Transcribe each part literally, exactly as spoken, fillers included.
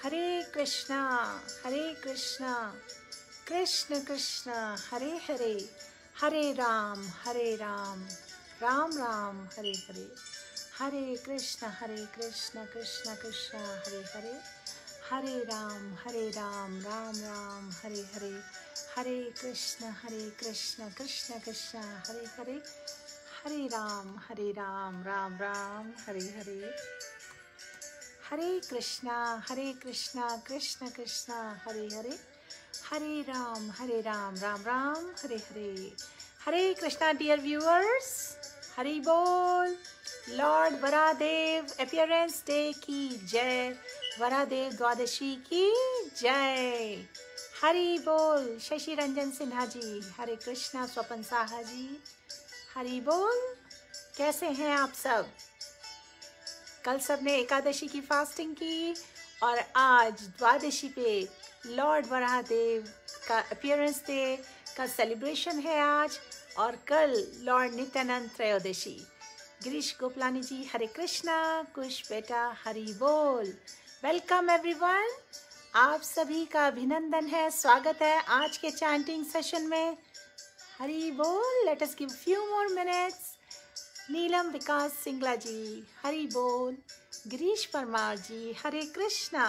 हरे Krishna Hare Krishna Krishna Krishna Hare Hare, Hare Ram Hare Ram Ram Ram Hare Hare, Hare Krishna Hare Krishna Krishna Krishna Hare Hare, Hare Ram Hare Ram Ram Ram Hare Hare, Hare Krishna Hare Krishna Krishna Krishna Hare Hare, Hare Ram Hare Ram Ram Ram Hare Hare, Hare Krishna Hare Krishna Krishna Krishna Hare Hare, Hare Ram Hare Ram Ram Ram Hare Hare, Hare Krishna dear viewers, Hari बोल। Lord वरादेव appearance day की जय, वरादेव द्वादशी की जय, हरि बोल। शशि रंजन सिन्हा जी, हरे कृष्णा। स्वपन साहा जी, हरि बोल। कैसे हैं आप सब? कल सबने एकादशी की फास्टिंग की और आज द्वादशी पे लॉर्ड वराहदेव का अपीयरेंस डे का सेलिब्रेशन है आज, और कल लॉर्ड नित्यानंद त्रयोदशी। गिरीश गोपलानी जी, हरे कृष्णा। कुश बेटा, हरि बोल। वेलकम एवरीवन, आप सभी का अभिनंदन है, स्वागत है आज के चैंटिंग सेशन में। हरि बोल। Let us give few more minutes. Neelam Vikas Singla ji, Hari बोल। गिरीश परमार जी, हरे कृष्णा।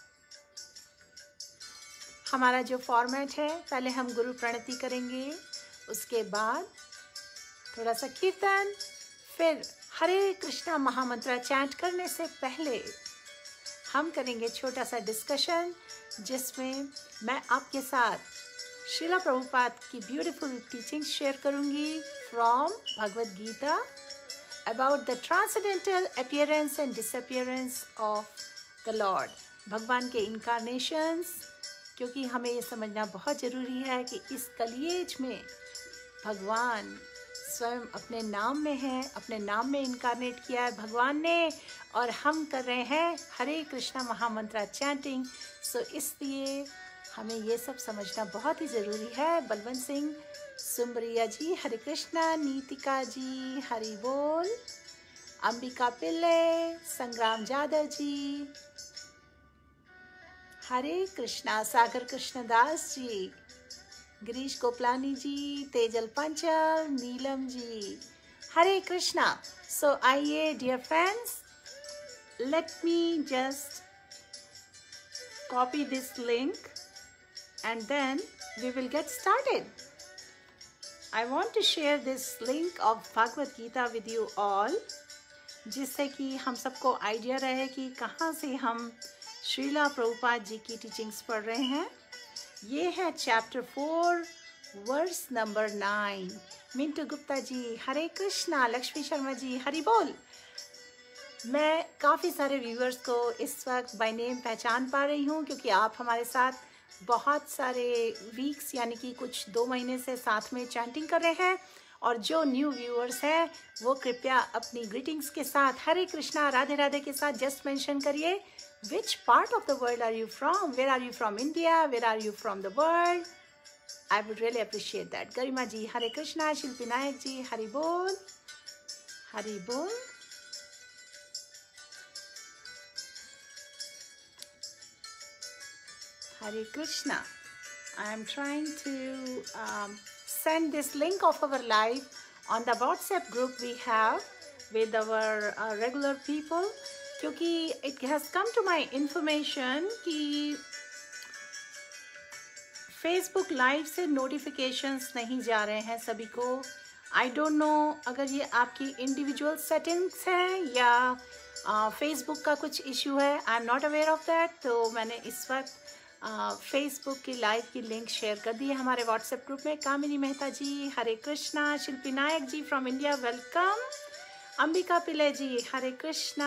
हमारा जो फॉर्मेट है, पहले हम गुरु प्रणति करेंगे, उसके बाद थोड़ा सा कीर्तन, फिर हरे कृष्णा महामंत्र चैंट करने से पहले हम करेंगे छोटा सा डिस्कशन, जिसमें मैं आपके साथ श्रीला प्रभुपाद की ब्यूटीफुल टीचिंग शेयर करूंगी from Bhagavad Gita about the transcendental appearance and disappearance of the Lord, भगवान के incarnations। क्योंकि हमें ये समझना बहुत ज़रूरी है कि इस कलियुग में भगवान स्वयं अपने नाम में है, अपने नाम में इनकारनेट किया है भगवान ने, और हम कर रहे हैं हरे कृष्णा महामंत्र चैंटिंग। सो इसलिए हमें ये सब समझना बहुत ही ज़रूरी है। बलवंत सिंह सुमरिया जी, हरे कृष्णा। नीतिका जी, हरि बोल। अंबिका पिल्ले, संग्राम जादव जी, हरे कृष्णा। सागर कृष्णदास जी, गिरीश गोपलानी जी, तेजल पंचल, नीलम जी, हरे कृष्णा। सो आइए dear friends, let me just copy this link and then we will get started. I want to share this link of Bhagavad Gita with you all, जिससे कि हम सबको आइडिया रहे कि कहाँ से हम श्रीला प्रभुपाद जी की टीचिंग्स पढ़ रहे हैं। ये है chapter four, verse number nine. Mintu Gupta ji, Hare Krishna. Lakshmi Sharma ji, Hari बोल। मैं काफ़ी सारे व्यूअर्स को इस वक्त बाय नेम पहचान पा रही हूँ, क्योंकि आप हमारे साथ बहुत सारे वीक्स यानी कि कुछ दो महीने से साथ में चैंटिंग कर रहे हैं। और जो न्यू व्यूअर्स हैं वो कृपया अपनी ग्रीटिंग्स के साथ हरे कृष्णा राधे राधे के साथ जस्ट मेंशन करिए which part of the world are you from, where are you from India, where are you from the world. I would really appreciate that. Garima ji, Hare Krishna. Shilpi Nayak ji, Hari बोल हरि बोल। Hare Krishna. I am trying to um, send this link of our live on the WhatsApp group we have with our uh, regular people, क्योंकि it has come to my information कि Facebook live से notifications नहीं जा रहे हैं सभी को। I don't know अगर ये आपकी individual settings हैं या फेसबुक uh, का कुछ इशू है। I am not aware of that. तो मैंने इस वक्त फेसबुक uh, की लाइव की लिंक शेयर कर दी है हमारे व्हाट्सएप ग्रुप में। Kamini Mehta ji, Hare Krishna. Shilpi Nayak ji from India, welcome. Ambika Pillai ji, Hare Krishna.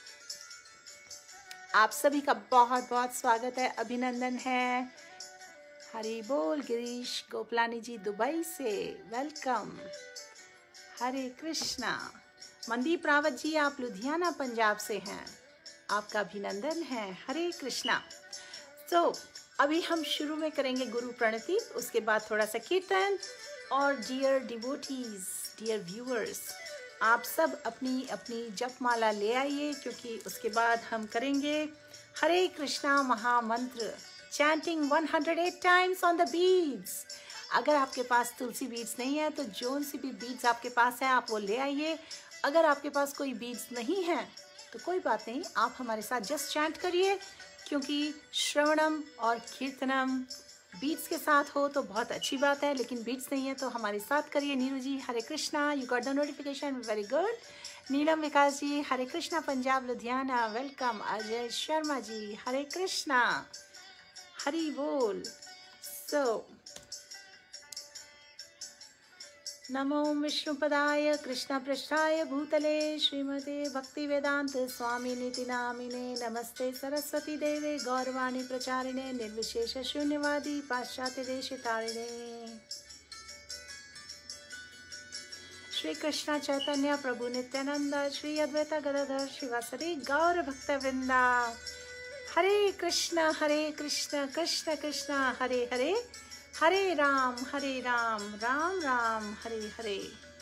आप सभी का बहुत बहुत स्वागत है, अभिनंदन है। हरि बोल। गिरीश गोपलानी जी दुबई से, वेलकम। हरे कृष्णा। मनदीप रावत जी, आप लुधियाना पंजाब से हैं, आपका अभिनंदन है। हरे कृष्णा। तो so, अभी हम शुरू में करेंगे गुरु प्रणति, उसके बाद थोड़ा सा कीर्तन। और डियर डिवोटीज, डियर व्यूअर्स, आप सब अपनी अपनी जपमाला ले आइए, क्योंकि उसके बाद हम करेंगे Hare Krishna Mahamantra chanting one hundred eight times on the beads. अगर आपके पास तुलसी बीड्स नहीं है तो जो सी भी बीड्स आपके पास है आप वो ले आइए। अगर आपके पास कोई बीड्स नहीं है तो कोई बात नहीं, आप हमारे साथ जस्ट चैंट करिए, क्योंकि श्रवणम और कीर्तनम बीट्स के साथ हो तो बहुत अच्छी बात है, लेकिन बीट्स नहीं है तो हमारे साथ करिए। Neeru ji Hare Krishna, you got the notification, very good. Neelam Vikas ji Hare Krishna Punjab Ludhiana, welcome. Ajay Sharma ji Hare Krishna, Hari बोल। सो नमो विष्णुपदाय कृष्णपृष्ठाय भूतले श्रीमते भक्तिवेदांत स्वामी निति नामिने नमस्ते सरस्वती देवे गौरवाणी प्रचारिणे निर्विशेष शून्यवादी पाश्चात्य देश तारिणे। श्री कृष्ण चैतन्य प्रभु नित्यानंद श्री अद्वैत गदाधर शिवासरी गौर भक्तवृंदा। हरे Krishna Hare Krishna Krishna Krishna Hare Hare, Hare Ram Hare Ram Ram Ram Hare Hare.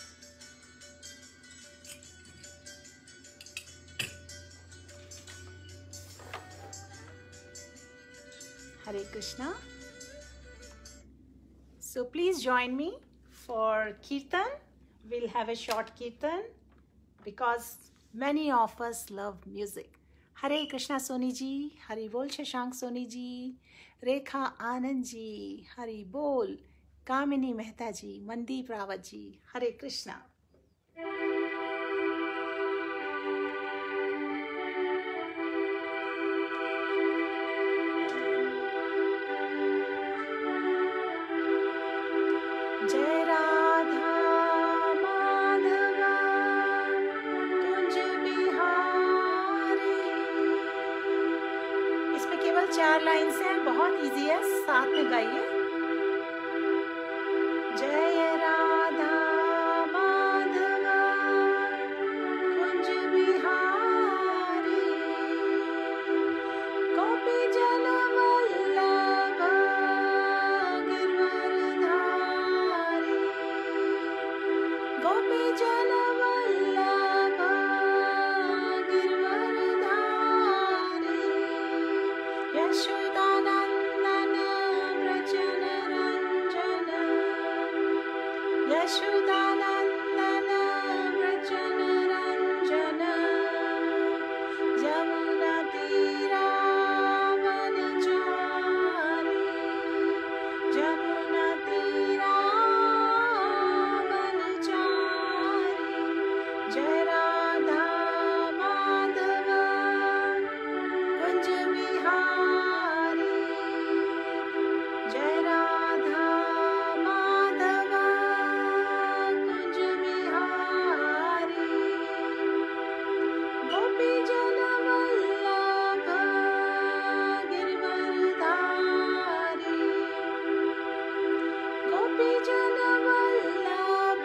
Hare Krishna. So please join me for Kirtan. We'll have a short Kirtan because many of us love music. हरे कृष्णा सोनी जी, हरि बोल। शशांक सोनी जी, रेखा आनंद जी, हरि बोल। कामिनी मेहता जी, मनदीप रावत जी, हरे कृष्णा। जय राधा माधवा कुंज बिहारी। इसमें केवल चार लाइन्स हैं, बहुत इजी है, साथ में गाइए। जय राधा माधवा कुंज बिहारी, गोपी जन वल्लभ गिरवरधारी, गोपी जन वल्लभ गिरवरधारी, यशोदानंदन व्रजन रंजन, यशोदानंदन व्रजन रंजन, यमुना तीरावनचारी, यमुना तीरावनचारी। जय राधा माधवा कुंज बिहारी, जय राधा माधवा कुंज बिहारी, गोपी जन वल्लभ गिरवरधारी, गोपी जन वल्लभ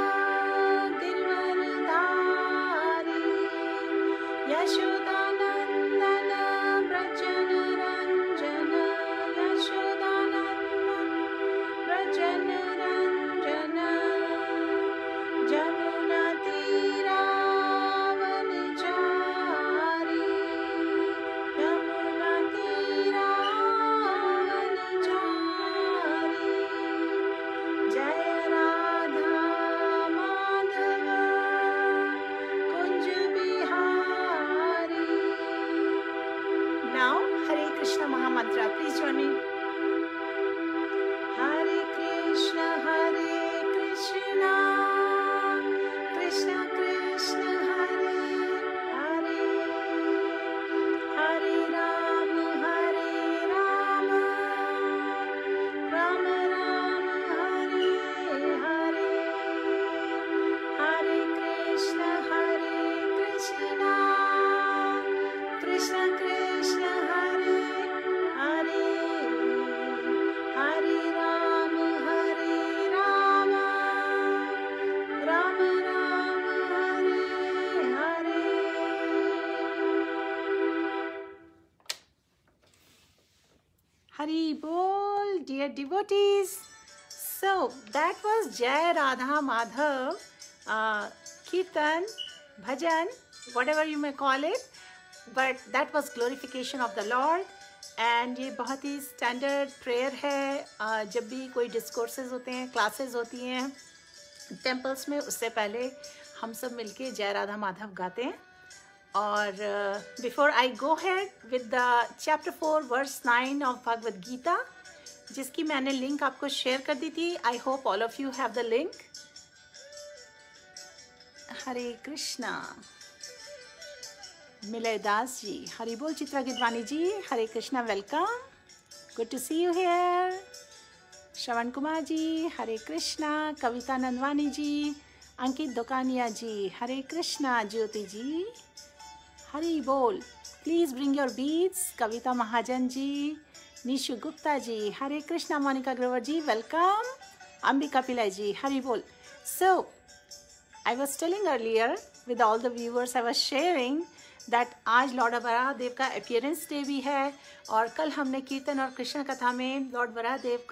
गिरवरधारी, यशोदानंदन व्रजन रंजन, यशोदानंदन व्रजन रंजन, यमुना तीरावनचारी, यमुना तीरावनचारी। जय Radha Madhava Kunj Bihari. Now Hare Krishna Mahamantra, please join me. Hare Krishna Hare Krishna Krishna Krishna Hare Hare, Hare Ram Hare Ram Ram Ram Hare Hare, Hare Krishna Hare Krishna Krishna Krishna Hare Hare, Hare Ram Hare Ram Ram Ram Hare Hare। Hari Bol, dear devotees. So that was Jai Radha Madhav uh, kirtan, bhajan, whatever you may call it, but that was glorification of the Lord. And ये बहुत ही standard prayer है. uh, जब भी कोई discourses होते हैं, classes होती हैं टेम्पल्स में, उससे पहले हम सब मिलके जय राधा माधव गाते हैं. और before I go head with the chapter four verse nine of Bhagavad Gita, जिसकी मैंने लिंक आपको शेयर कर दी थी. I hope all of you have the link. Hare Krishna. Milay Das ji, Hari बोल. Chitra Gidwani ji, Hare Krishna, welcome, good to see you here. Shravan Kumar ji, Hare Krishna. Kavita Nandwani ji, Ankit Dukania ji, Hare Krishna. Jyoti ji, Hari बोल. Please bring your beads. Kavita Mahajan ji, Nishu Gupta ji, Hare Krishna. Monika Grover ji, welcome. Ambika Pillai ji, Hari बोल. So I was telling earlier with all the viewers, I was sharing that आज Lord Varahadev का appearance day भी है. और कल हमने कीर्तन और कृष्ण कथा में लॉर्ड वराहदेव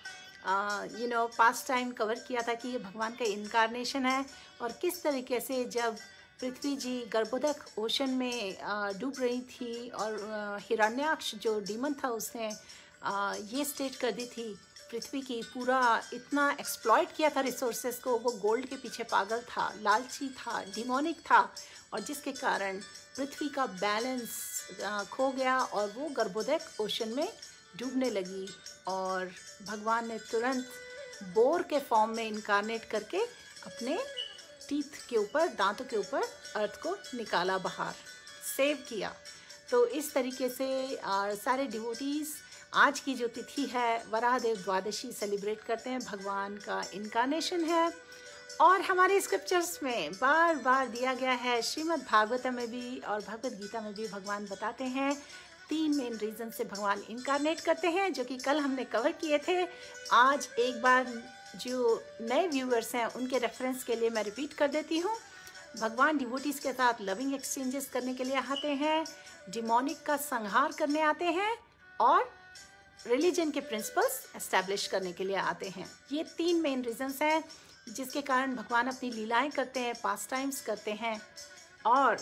का you know pastime cover किया था कि ये भगवान का इनकारनेशन है. और किस तरीके से जब पृथ्वी जी गर्भोदक ओशन में uh, डूब रही थी और uh, हिरण्याक्ष जो डीमन था उसने uh, ये स्टेट कर दी थी पृथ्वी की, पूरा इतना एक्सप्लॉइट किया था रिसोर्सेज को. वो गोल्ड के पीछे पागल था, लालची था, डिमोनिक था, और जिसके कारण पृथ्वी का बैलेंस खो गया और वो गर्भोदक ओशन में डूबने लगी. और भगवान ने तुरंत बोर के फॉर्म में इनकारनेट करके अपने टीथ के ऊपर, दांतों के ऊपर अर्थ को निकाला बाहर, सेव किया. तो इस तरीके से आ, सारे डिवोटीज़ आज की जो तिथि है वराहदेव द्वादशी सेलिब्रेट करते हैं. भगवान का इनकारनेशन है. और हमारे स्क्रिप्चर्स में बार बार दिया गया है, श्रीमद् भागवतम में भी और भगवद गीता में भी भगवान बताते हैं तीन मेन रीज़न से भगवान इनकारनेट करते हैं, जो कि कल हमने कवर किए थे. आज एक बार जो नए व्यूअर्स हैं उनके रेफरेंस के लिए मैं रिपीट कर देती हूँ. भगवान डिवोटीज़ के साथ लविंग एक्सचेंजेस करने के लिए आते हैं, डिमोनिक का संहार करने आते हैं, और रिलीजन के प्रिंसिपल्स एस्टैब्लिश करने के लिए आते हैं. ये तीन मेन रीजंस हैं जिसके कारण भगवान अपनी लीलाएं करते हैं, पास टाइम्स करते हैं. और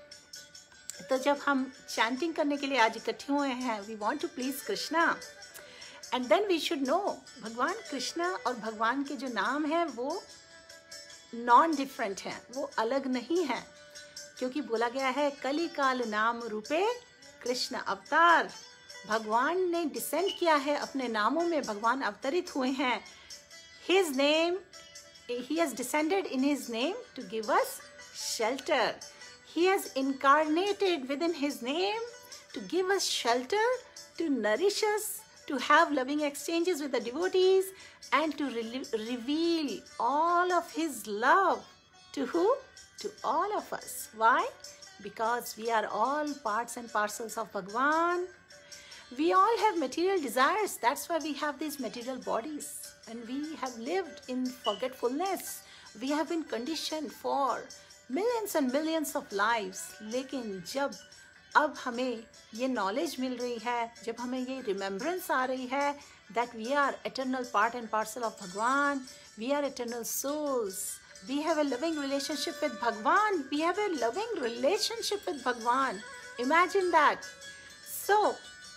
तो जब हम चैंटिंग करने के लिए आज इकट्ठे हुए हैं, we want to please Krishna, and then we should know भगवान कृष्णा और भगवान के जो नाम हैं वो नॉन डिफरेंट हैं, वो अलग नहीं हैं. क्योंकि बोला गया है कली काल नाम रूपे कृष्ण अवतार. भगवान ने डिसेंड किया है, अपने नामों में भगवान अवतरित हुए हैं. His name, he has descended in his name to give us shelter. He has incarnated within his name to give us shelter, to nourish us, to have loving exchanges with the devotees, and to re reveal all of his love to who? To all of us. Why? Because we are all parts and parcels of Bhagwan. We all have material desires. That's why we have these material bodies. And we have lived in forgetfulness. We have been conditioned for millions and millions of lives. लेकिन जब अब हमें ये knowledge मिल रही है, जब हमें ये remembrance आ रही है that we are eternal part and parcel of Bhagwan, we are eternal souls, we have a loving relationship with Bhagwan, we have a loving relationship with Bhagwan. Imagine that. So,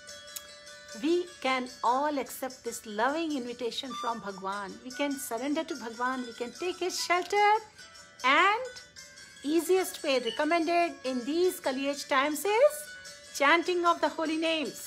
we can all accept this loving invitation from Bhagwan. We can surrender to Bhagwan, we can take his shelter, and easiest way recommended in these Kali Age times is chanting of the holy names.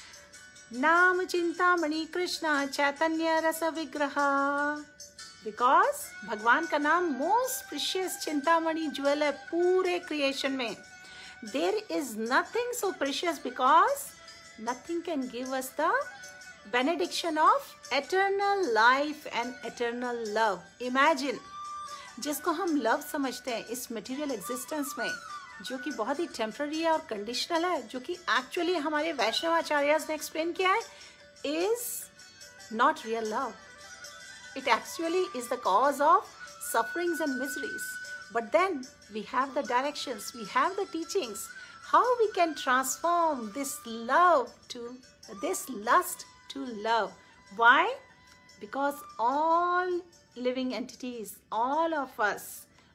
Nam Chintamani Krishna Chaitanya Rasa Vigraha. Because Bhagwan का नाम most precious Chintamani jewel है पूरे creation में. There is nothing so precious because nothing can give us the benediction of eternal life and eternal love. Imagine, जिसको हम love समझते हैं इस material existence में, जो कि बहुत ही temporary है और conditional है, जो कि actually हमारे वैष्णव आचार्यस ने explain किया है, is not real love. It actually is the cause of sufferings and miseries. But then we have the directions, we have the teachings, how we can transform this love to, this lust to love. Why? Because all living entities, all of us,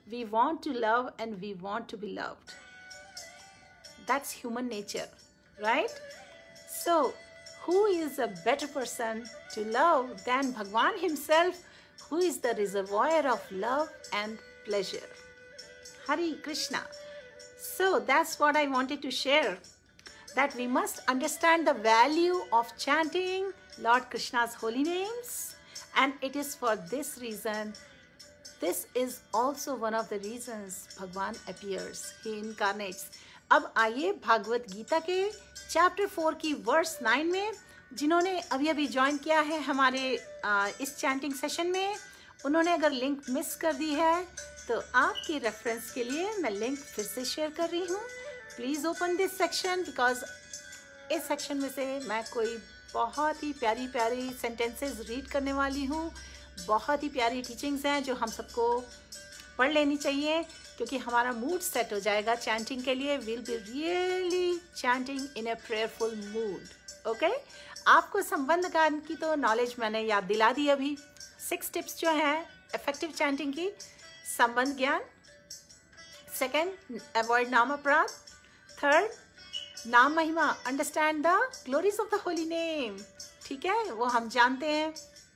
We want to love and we want to be loved. That's human nature, right? So, who is a better person to love than Bhagwan himself, who is the reservoir of love and pleasure? Hare Krishna. So, that's what I wanted to share, that we must understand the value of chanting Lord Krishna's holy names, and it is for this reason, this is also one of the reasons Bhagwan appears, he incarnates. अब आइए भागवत गीता के chapter four की verse nine में, जिन्होंने अभी अभी join किया है हमारे आ, इस चैंटिंग सेशन में, उन्होंने अगर लिंक मिस कर दी है तो आपके रेफरेंस के लिए मैं लिंक फिर से शेयर कर रही हूँ. Please open this section, because इस सेक्शन में से मैं कोई बहुत ही प्यारी प्यारी सेंटेंसेस रीड करने वाली हूँ. बहुत ही प्यारी टीचिंग्स हैं जो हम सबको पढ़ लेनी चाहिए, क्योंकि हमारा मूड सेट हो जाएगा चैंटिंग के लिए. Will be really chanting in a prayerful mood. Okay, आपको संबंध ज्ञान की तो नॉलेज मैंने याद दिला दी अभी. सिक्स टिप्स जो हैं इफेक्टिव चैंटिंग की: संबंध ज्ञान, सेकेंड अवॉइड नाम अपराध, थर्ड नाम महिमा, understand the glories of the holy name, ठीक है, वो हम जानते हैं.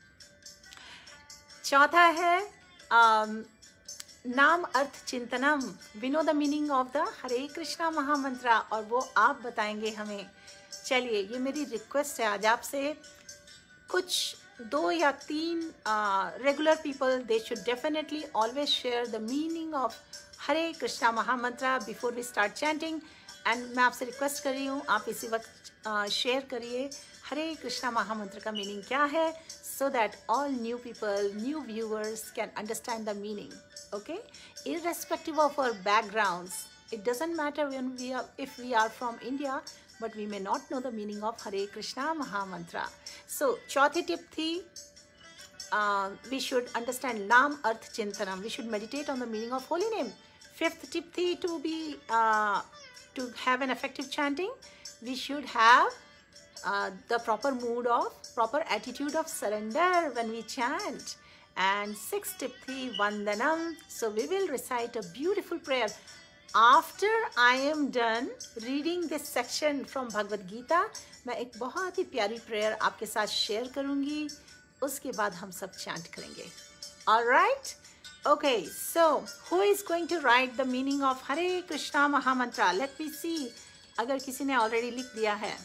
चौथा है um, नाम अर्थ चिंतनम, we know the meaning of the Hare Krishna Mahamantra, और वो आप बताएंगे हमें. चलिए, ये मेरी रिक्वेस्ट है आज आपसे, कुछ दो या तीन regular people, they should definitely always share the meaning of Hare Krishna Mahamantra before we start chanting. And मैं आपसे रिक्वेस्ट कर रही हूँ, आप इसी वक्त शेयर uh, करिए हरे कृष्णा महामंत्र का मीनिंग क्या है, so that all new people, new viewers can understand the meaning. Okay, irrespective of our backgrounds, it doesn't matter when we are, if we are from India, but we may not know the meaning of Hare Krishna Mahamantra. So चौथी tip थी, uh, we should understand नाम अर्थ चिंतनम, we should meditate on the meaning of holy name. Fifth tip थी, to be uh, to have an effective chanting, we should have uh, the proper mood of, proper attitude of surrender when we chant. And sixth tip थी vandanam, so we will recite a beautiful prayer. After I am done reading this section from Bhagavad Gita, मैं एक बहुत ही प्यारी prayer आपके साथ share करूँगी, उसके बाद हम सब chant करेंगे. All right? Okay, so who is going to write the meaning of Hare Krishna Mahamantra? Let me see. अगर किसी ने already लिख दिया है.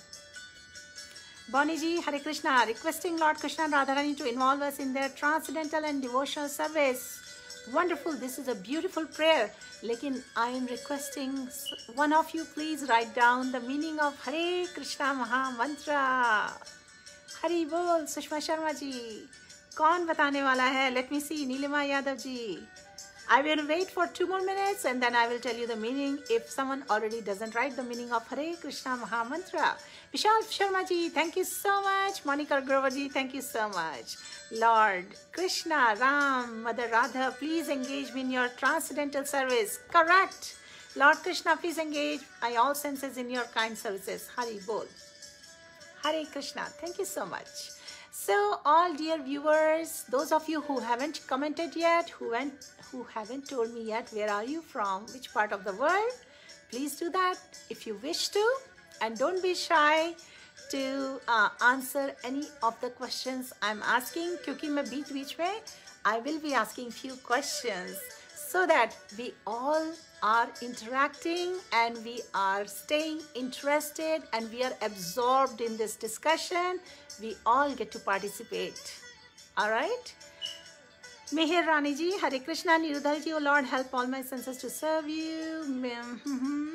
Bonnie ji, Hare Krishna, requesting Lord Krishna and Radharani to involve us in their transcendental and devotional service. Wonderful, this is a beautiful prayer. Lekin I am requesting one of you please write down the meaning of Hare Krishna Mahamantra. Hari Bol, Sushma Sharma ji. कौन बताने वाला है? Let me see. Nilima Yadav ji. I will wait for two more minutes and then I will tell you the meaning if someone already doesn't write the meaning of Hare Krishna Mahamantra. Vishal Sharma ji, thank you so much. Monica Grover ji, thank you so much. Lord Krishna, Ram, Mother Radha, please engage me in your transcendental service. Correct. Lord Krishna, please engage my all senses in your kind services. Hari Bol. Hare Krishna. Thank you so much. So all dear viewers, those of you who haven't commented yet, who, went, who haven't told me yet where are you from, which part of the world, please do that if you wish to, and don't be shy to uh, answer any of the questions I'm asking, क्योंकि मैं बीच बीच में I will be asking few questions so that we all are interacting and we are staying interested and we are absorbed in this discussion. We all get to participate. All right? Meher Rani ji, Hare Krishna, Nirudhar ji, oh Lord, help all my senses to serve you. Mm-hmm.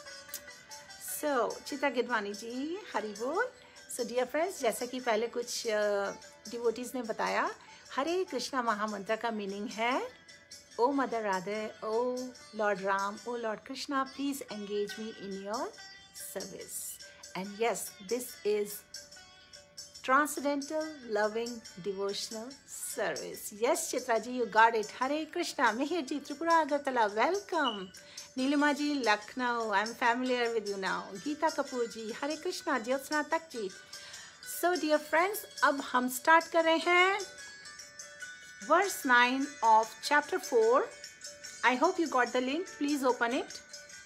So, Chitra Gidwani ji, Hari Bol. So, dear friends, जैसा कि पहले कुछ devotees ने बताया, हरे कृष्णा महामंत्र का meaning है, O Mother Radha, O Lord Ram, O Lord Krishna, please engage me in your service. And yes, this is transcendental, loving, devotional service. Yes, Chitra ji, you got it. Hare Krishna. Mihir ji, Tripura Agartala, welcome. Nilima ji, Lucknow, I'm familiar with you now. Geeta Kapoor ji, Hare Krishna. Jyotsna Tak ji. So, dear friends, अब हम start कर रहे हैं verse nine of chapter four, I hope you got the link. Please open it.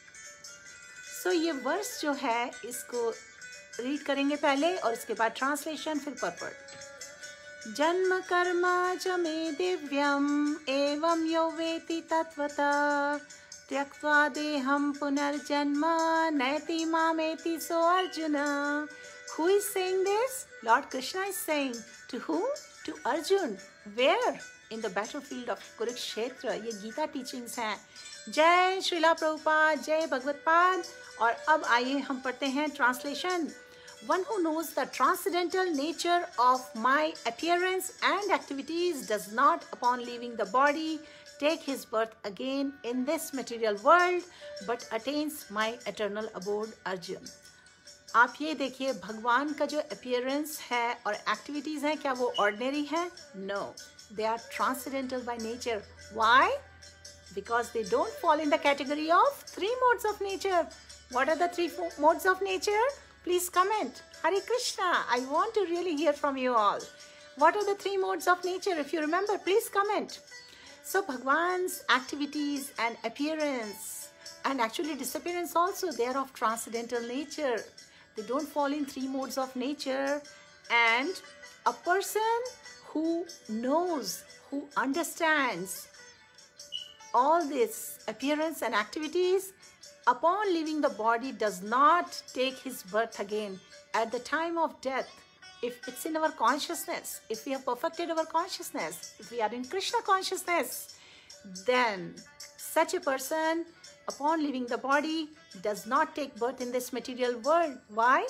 So ये verse जो है इसको read करेंगे पहले और इसके बाद ट्रांसलेशन फिर पर्पट। जन्म कर्म च मे दिव्यम एवं यो वेति तत्वता त्यक्त्वा देहम पुनर्जन्म नयति मामेति सो Arjun. Who is saying this? Lord Krishna is saying. To whom? To Arjun. Where? In the battlefield of Kurukshetra. ये गीता टीचिंग्स हैं। जय श्रीला प्रभुपाद, जय भगवत पाद। और अब आइए हम पढ़ते हैं translation. One who knows the transcendental nature of my appearance and activities does not, upon leaving the body, take his birth again in this material world, but attains my eternal abode, Arjun. आप ये देखिए, भगवान का जो appearance है और activities हैं, क्या वो ordinary हैं? No, they are transcendental by nature. Why? Because they don't fall in the category of three modes of nature. What are the three modes of nature? Please comment. Hare Krishna. I want to really hear from you all. What are the three modes of nature? If you remember, please comment. So Bhagwan's activities and appearance and actually disappearance also, they are of transcendental nature. They don't fall in three modes of nature. And a person who knows, who understands all this appearance and activities, upon leaving the body does not take his birth again. At the time of death, if it's in our consciousness, if we have perfected our consciousness, if we are in Krishna consciousness, then such a person, upon leaving the body, does not take birth in this material world. Why?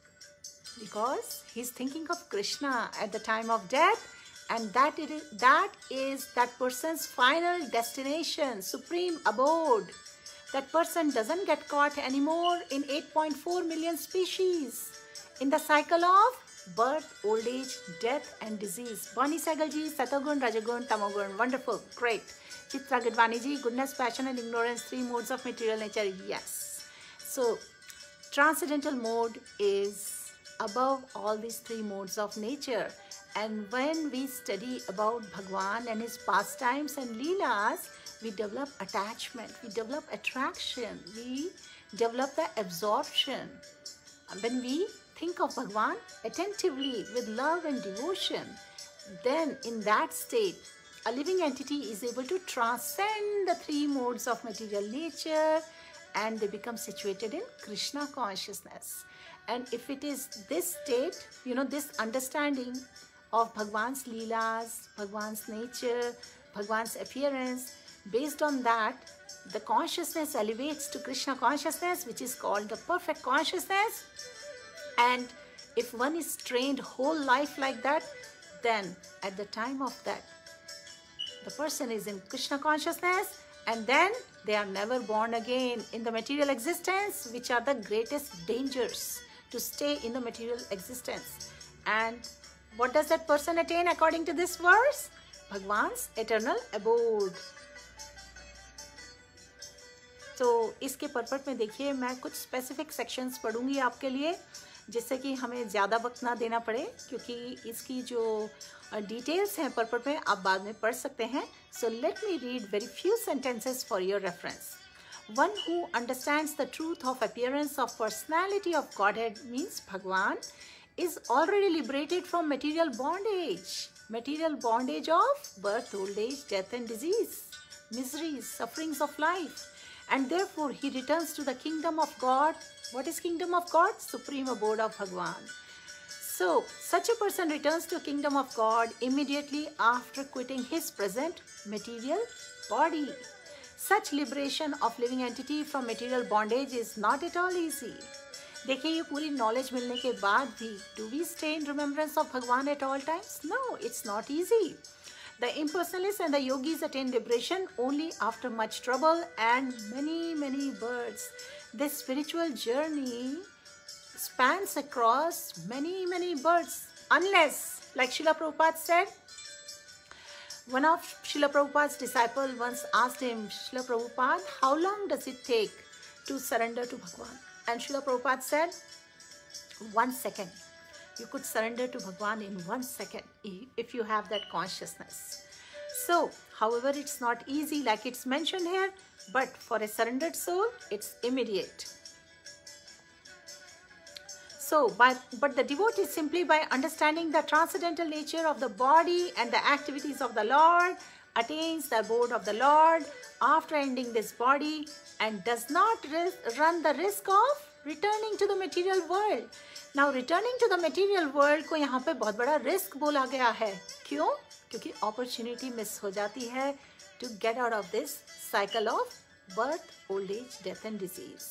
Because he's thinking of Krishna at the time of death, and that it is, that is that person's final destination, supreme abode. That person doesn't get caught anymore in eight point four million species in the cycle of birth, old age, death and disease. Bonnie Sehgal ji, Satagun, Rajagun, Tamogun. Wonderful. Great. Chitra Gadwani ji, goodness, passion and ignorance, three modes of material nature. Yes. So, transcendental mode is above all these three modes of nature. And when we study about Bhagwan and his pastimes and leelas, we develop attachment, we develop attraction, we develop the absorption. When we think of Bhagwan attentively with love and devotion, then in that state, a living entity is able to transcend the three modes of material nature and they become situated in Krishna consciousness. And if it is this state, you know, this understanding of Bhagwan's leelas, Bhagwan's nature, Bhagwan's appearance, based on that, the consciousness elevates to Krishna consciousness, which is called the perfect consciousness. And if one is trained whole life like that, then at the time of that, the person is in Krishna consciousness, and then they are never born again in the material existence, which are the greatest dangers to stay in the material existence. And what does that person attain according to this verse? Bhagwan's eternal abode. तो इसके पर्पट में देखिए, मैं कुछ specific sections पढ़ूंगी आपके लिए, जिससे कि हमें ज़्यादा वक्त ना देना पड़े, क्योंकि इसकी जो डिटेल्स हैं पर्पट में आप बाद में पढ़ सकते हैं. So let me read very few sentences for your reference. One who understands the truth of appearance of personality of Godhead means Bhagwan is already liberated from material bondage, material bondage of birth, old age, death and disease, miseries, sufferings of life. And therefore he returns to the kingdom of God. What is kingdom of God? Supreme abode of Bhagwan. So such a person returns to kingdom of God immediately after quitting his present material body. Such liberation of living entity from material bondage is not at all easy. देखिए, ये पूरी knowledge मिलने के बाद भी do we stay in remembrance of Bhagwan at all times? No, it's not easy. The impersonalists and the yogis attain liberation only after much trouble and many, many births. This spiritual journey spans across many, many births, unless, like Srila Prabhupada said, one of Srila Prabhupada's disciples once asked him, Srila Prabhupada, how long does it take to surrender to Bhagwan? And Srila Prabhupada said, one second. You could surrender to Bhagwan in one second if you have that consciousness. So, However, it's not easy like it's mentioned here, but for a surrendered soul, it's immediate. So, by, but the devotee simply by understanding the transcendental nature of the body and the activities of the Lord attains the abode of the Lord after ending this body and does not risk, run the risk of returning to the material world. Now, returning to the material world को यहाँ पे बहुत बड़ा risk बोला गया है. क्यों? क्योंकि opportunity miss हो जाती है to get out of this cycle of birth, old age, death and disease.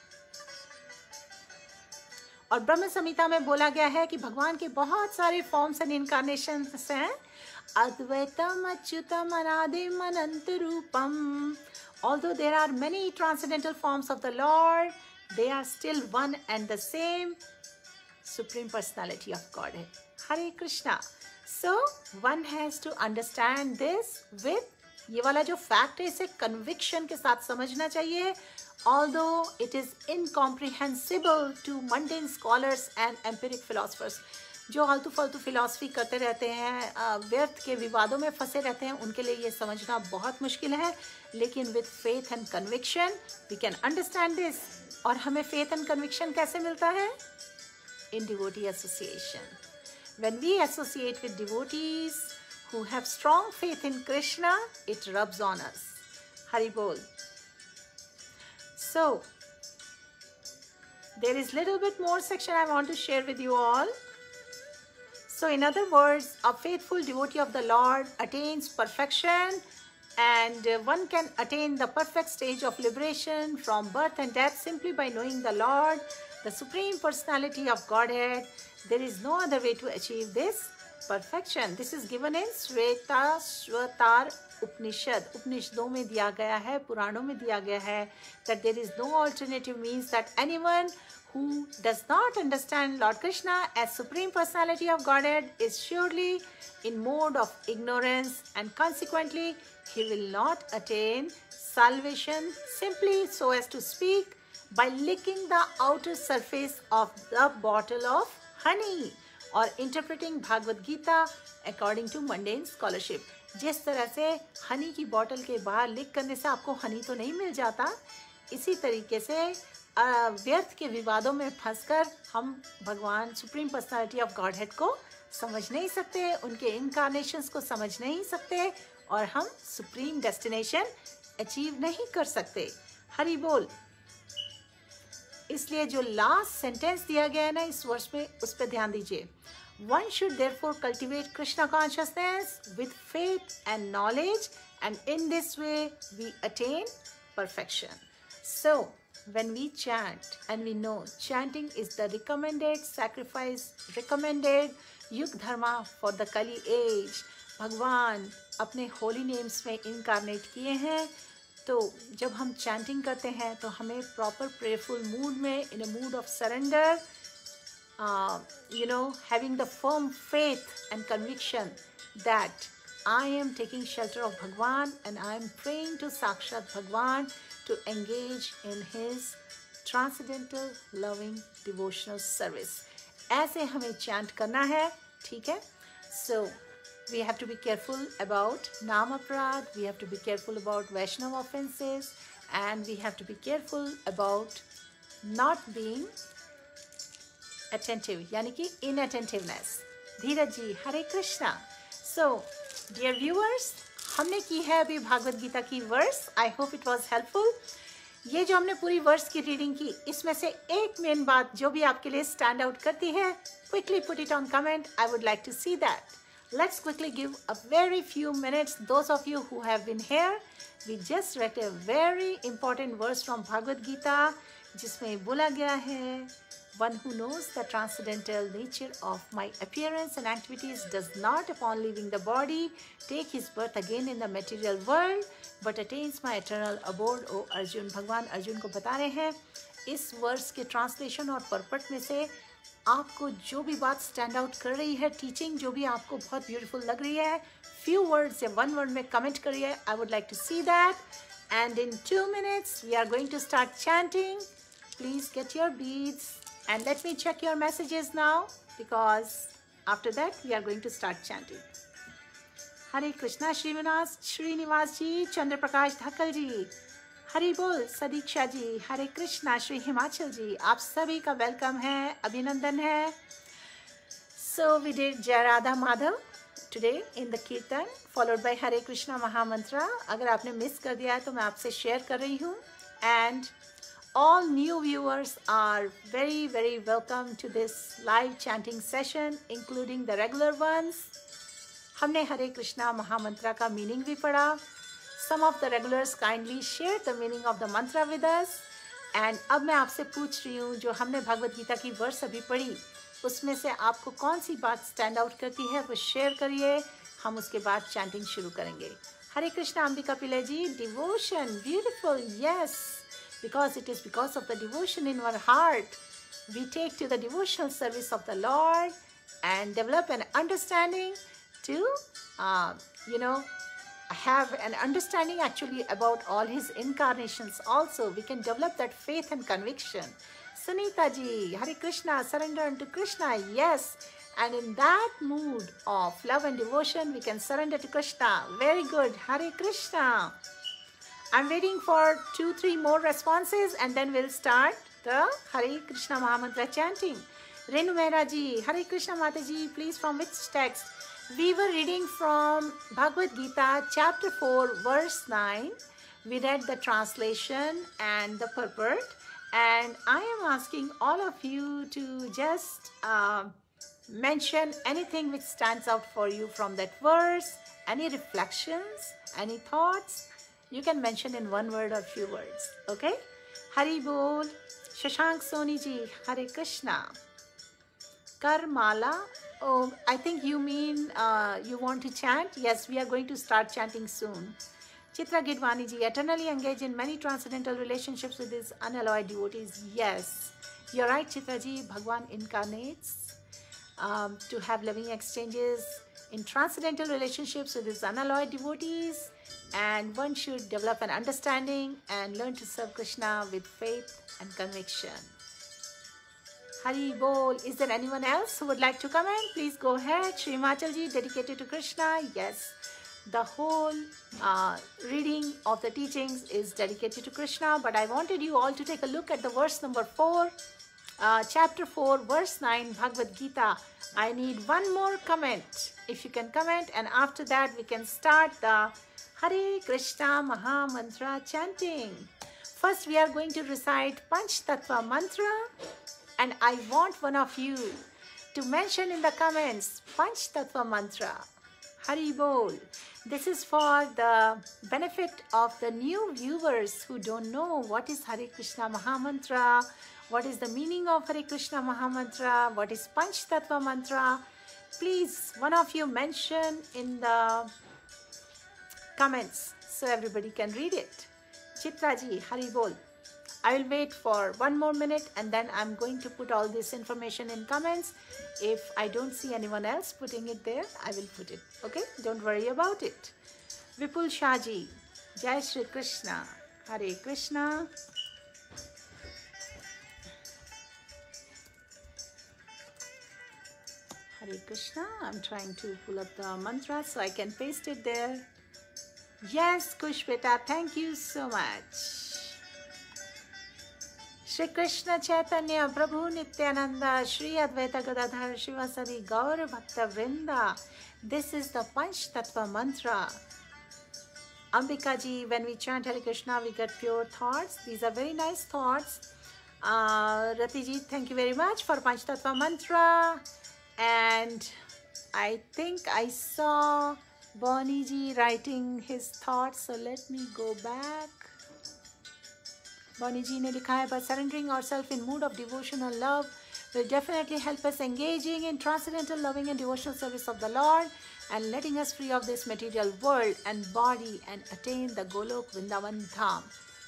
और ब्रह्म संहिता में बोला गया है कि भगवान के बहुत सारे फॉर्म्स एंड इनकारनेशंस हैं. अद्वैतम अच्युतम अनादिम अनंत रूपम. Although there are many transcendental forms of the Lord, they are still one and the same Supreme Personality of Godhead. Hare Krishna. So one has to understand this with, ये वाला जो fact है इसे conviction के साथ समझना चाहिए. Although it is incomprehensible to mundane scholars and empiric philosophers, जो आलतू फालतू फिलॉसफी करते रहते हैं, व्यर्थ के विवादों में फंसे रहते हैं, उनके लिए ये समझना बहुत मुश्किल है. लेकिन with faith and conviction we can understand this. और हमें फेथ एंड कन्विक्शन कैसे मिलता है? In devotee association. When we associate with devotees who have strong faith in Krishna, it rubs on us. Hari Bol. So, there is little bit more section I want to share with you all. So, in other words, a faithful devotee of the Lord attains perfection, and one can attain the perfect stage of liberation from birth and death simply by knowing the Lord, the Supreme Personality of Godhead. There is no other way to achieve this perfection. This is given in Shvetashvatar Upanishad. उपनिषदों में दिया गया है, पुराणों में दिया गया है, that there is no alternative means that anyone who does not understand Lord Krishna as Supreme Personality of Godhead is surely in mode of ignorance, and consequently he will not attain salvation simply, so as to speak, by licking the outer surface of the bottle of honey or interpreting Bhagavad Gita according to mundane scholarship. जिस तरह से हनी की bottle के बाहर लिक करने से आपको हनी तो नहीं मिल जाता, इसी तरीके से व्यर्थ के विवादों में फंसकर हम भगवान सुप्रीम पर्सनालिटी ऑफ गॉडहेड को समझ नहीं सकते, उनके इनकारनेशंस को समझ नहीं सकते, और हम सुप्रीम डेस्टिनेशन अचीव नहीं कर सकते. हरि बोल. इसलिए जो लास्ट सेंटेंस दिया गया है ना इस वर्ष में, उस पर ध्यान दीजिए. One should therefore cultivate Krishna consciousness with faith and knowledge, and in this way we attain perfection. So, when we chant, and we know chanting is the recommended sacrifice, recommended Yug Dharma for the Kali age. भगवान अपने holy names में incarnate किए हैं, तो जब हम chanting करते हैं तो हमें proper prayerful mood में, in a mood of surrender, Uh, you know, having the firm faith and conviction that I am taking shelter of Bhagwan and I am praying to Sakshat Bhagwan to engage in his transcendental loving devotional service. ऐसे हमें chant करना है, ठीक है? So we have to be careful about Nam Aparad, we have to be careful about Vaishnava offenses, and we have to be careful about not being attentive, यानी कि inattentiveness. धीरज जी, Hare Krishna. So, dear viewers, हमने की है अभी भागवत गीता की verse. I hope it was helpful. ये जो हमने पूरी वर्स की रीडिंग की, इसमें से एक मेन बात जो भी आपके लिए स्टैंड आउट करती है, quickly put it on comment. I would like to see that. Let's quickly give a very few minutes. Those of you who have been here, we just read a very important verse from Bhagavad Gita, जिसमें बोला गया है, one who knows the transcendental nature of my appearance and activities does not, upon leaving the body, take his birth again in the material world, but attains my eternal abode. O Arjun, भगवान अर्जुन को बता रहे हैं इस verse के translation और purport में से आपको जो भी बात स्टैंड आउट कर रही है, टीचिंग जो भी आपको बहुत ब्यूटीफुल लग रही है, फ्यू वर्ड्स या वन वर्ड में कमेंट करिए. I would like to see that. And in two minutes we are going to start chanting. Please get your beads. And let me check your messages now, because after that we are going to start chanting. Hare Krishna Shrinivas Shrinivas ji, Chandra Prakash Dhakal ji, Hari बोल सदीक्षा जी, हरे कृष्णा श्री हिमाचल जी, आप सभी का welcome है, अभिनंदन है। So we did Jai Radha Madhav today in the Kirtan, followed by Hare Krishna Mahamantra. अगर आपने miss कर दिया है तो मैं आपसे शेयर कर रही हूँ. And all new viewers are very very welcome to this live chanting session, including the regular ones. हमने हरे कृष्णा महामंत्रा का मीनिंग भी पढ़ा. Some of the regulars kindly shared the meaning of the mantra with us. And अब मैं आपसे पूछ रही हूँ, जो हमने भगवत गीता की वर्स अभी पढ़ी, उसमें से आपको कौन सी बात स्टैंड आउट करती है वो शेयर करिए. हम उसके बाद चैंटिंग शुरू करेंगे. Hare Krishna Ambika Pillai ji, devotion beautiful, yes, because it is because of the devotion in our heart we take to the devotional service of the Lord and develop an understanding to uh, you know have an understanding actually about all his incarnations. Also we can develop that faith and conviction. Sunita ji, Hare Krishna, surrender unto Krishna, yes, and in that mood of love and devotion we can surrender to Krishna. Very good, Hare Krishna. I'm waiting for two three more responses and then we'll start the Hare Krishna Mahamantra chanting. Renu Mehra ji, Hare Krishna Mata ji, please from which text? We were reading from Bhagavad Gita chapter four verse nine. We read the translation and the purport, and I am asking all of you to just uh, mention anything which stands out for you from that verse, any reflections, any thoughts. You can mention in one word or few words, okay? Hari Bol, Shashank Soni ji, Hare Krishna. Karmala, oh, I think you mean uh, you want to chant? Yes, we are going to start chanting soon. Chitra Gidwani ji, eternally engaged in many transcendental relationships with his unalloyed devotees. Yes, you're right, Chitra ji. Bhagwan incarnates um, to have loving exchanges in transcendental relationships with his unalloyed devotees, and one should develop an understanding and learn to serve Krishna with faith and conviction. Hari Bol. Is there anyone else who would like to comment? Please go ahead. Shri Himachal ji, dedicated to Krishna. Yes, the whole uh, reading of the teachings is dedicated to Krishna, but I wanted you all to take a look at the verse number four, uh, chapter four, verse nine, Bhagavad Gita. I need one more comment. If you can comment, and after that we can start the Hare Krishna Maha Mantra chanting. First we are going to recite Panch Tattva Mantra, and I want one of you to mention in the comments Panch Tattva Mantra. Hari Bol. This is for the benefit of the new viewers who don't know what is Hare Krishna Mahamantra, what is the meaning of Hare Krishna Mahamantra, what is Panch Tattva Mantra. Please, one of you mention in the comments so everybody can read it. Chitra ji, Hari Bol. I will wait for one more minute and then I'm going to put all this information in comments. If I don't see anyone else putting it there, I will put it. Okay? Don't worry about it. Vipul Shaji, Jai Shri Krishna, Hare Krishna. Hare Krishna. I'm trying to pull up the mantra so I can paste it there. Yes, Kushbeta, thank you so much. Shri Krishna Chaitanya Prabhu Nityananda Shri Advaita Gadadhar Shivasari Gaur Bhakta Vrinda. This is the Panch Tattva Mantra. Ambika ji, when we chant Hare Krishna, we get pure thoughts. These are very nice thoughts. Uh, Rati ji, thank you very much for Panch Tattva Mantra. And I think I saw Bonnie ji writing his thoughts. So let me go back. Bonnie ji ne likha hai, by surrendering ourselves in mood of devotional love will definitely help us engaging in transcendental loving and devotional service of the Lord and letting us free of this material world and body and attain the Golok Vrindavan Dham.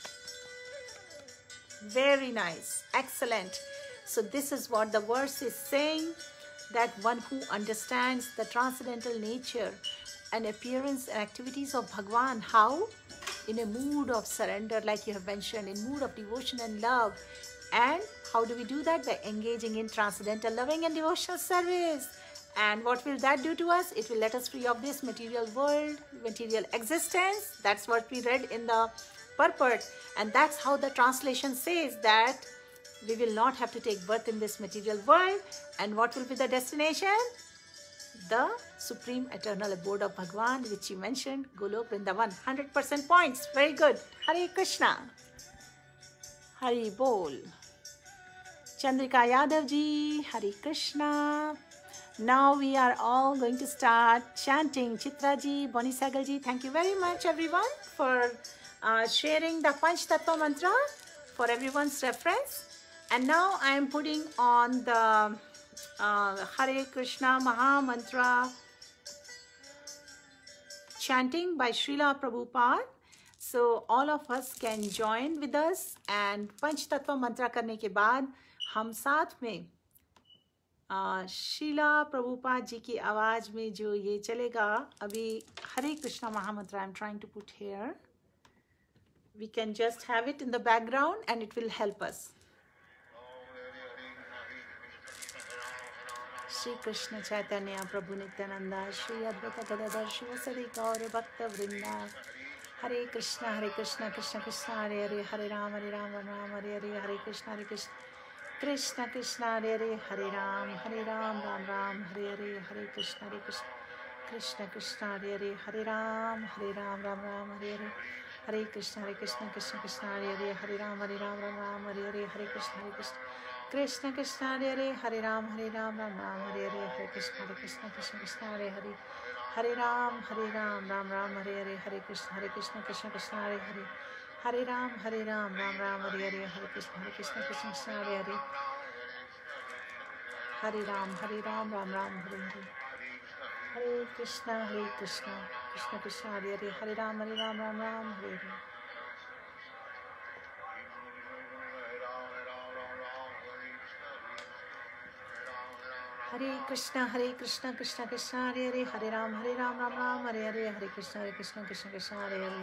Very nice. Excellent. So this is what the verse is saying, that one who understands the transcendental nature and appearance and activities of Bhagwan, how? In a mood of surrender, like you have mentioned, in mood of devotion and love. And how do we do that? By engaging in transcendental loving and devotional service. And what will that do to us? It will let us free of this material world, material existence. That's what we read in the purport. And that's how the translation says that we will not have to take birth in this material world. And what will be the destination? The supreme eternal abode of Bhagwan, which you mentioned, Golok Vrindavan. one hundred percent points. Very good. Hare Krishna. Hari Bol. Chandrika Yadav ji, Hare Krishna. Now we are all going to start chanting. Chitra ji, Boni Sagal ji, thank you very much everyone for uh, sharing the Panch Tattva mantra for everyone's reference. And now I am putting on the uh, Hare Krishna Maha Mantra chanting by Srila Prabhupada. So all of us can join with us, and Panch Tattva mantra करने के बाद हम साथ में शीला प्रभुपाद जी की आवाज में जो ये चलेगा अभी Hare Krishna Mahamantra I am trying to put here we can just have it in the background and it will help us Shri Krishna Chaitanya Prabhu Nityananda Shri Advaita Gadadhar शिवसदि गौर भक्त वृंदा हरे कृष्णा हरे कृष्णा कृष्ण कृष्ण हरे हरे हरे राम हरे राम राम राम हरे हरे हरे कृष्ण हरे कृष्ण कृष्ण कृष्ण हरे हरे हरे राम हरे राम राम राम हरे हरे हरे कृष्ण हरे कृष्ण कृष्ण कृष्ण हरे हरे हरे राम हरे राम राम राम हरे हरे हरे कृष्ण हरे कृष्ण कृष्ण कृष्ण हरे हरे हरे राम हरे राम राम राम हरे हरे हरे कृष्ण हरे कृष्ण कृष्ण कृष्ण हरे हरे हरे राम हरे राम राम राम हरे हरे हरे कृष्ण हरे कृष्ण कृष्ण कृष्ण हरे हरे हरे राम हरे राम राम राम हरे हरे हरे कृष्ण हरे कृष्ण कृष्ण कृष्ण हरे हरे हरे राम हरे राम राम राम हरे हरे हरे कृष्ण हरे कृष्ण कृष्ण कृष्ण हरे हरे हरे राम हरे राम राम राम हरे हरे हरे कृष्ण हरे कृष्ण कृष्ण कृष्ण हरे हरे हरे राम हरे राम राम राम हरे हरे हरे कृष्ण हरे कृष्ण कृष्ण कृष्ण हरे हरे हरे राम हरे राम राम राम हरे हरे हरे कृष्ण हरे कृष्ण कृष्ण कृष्ण हरे हरे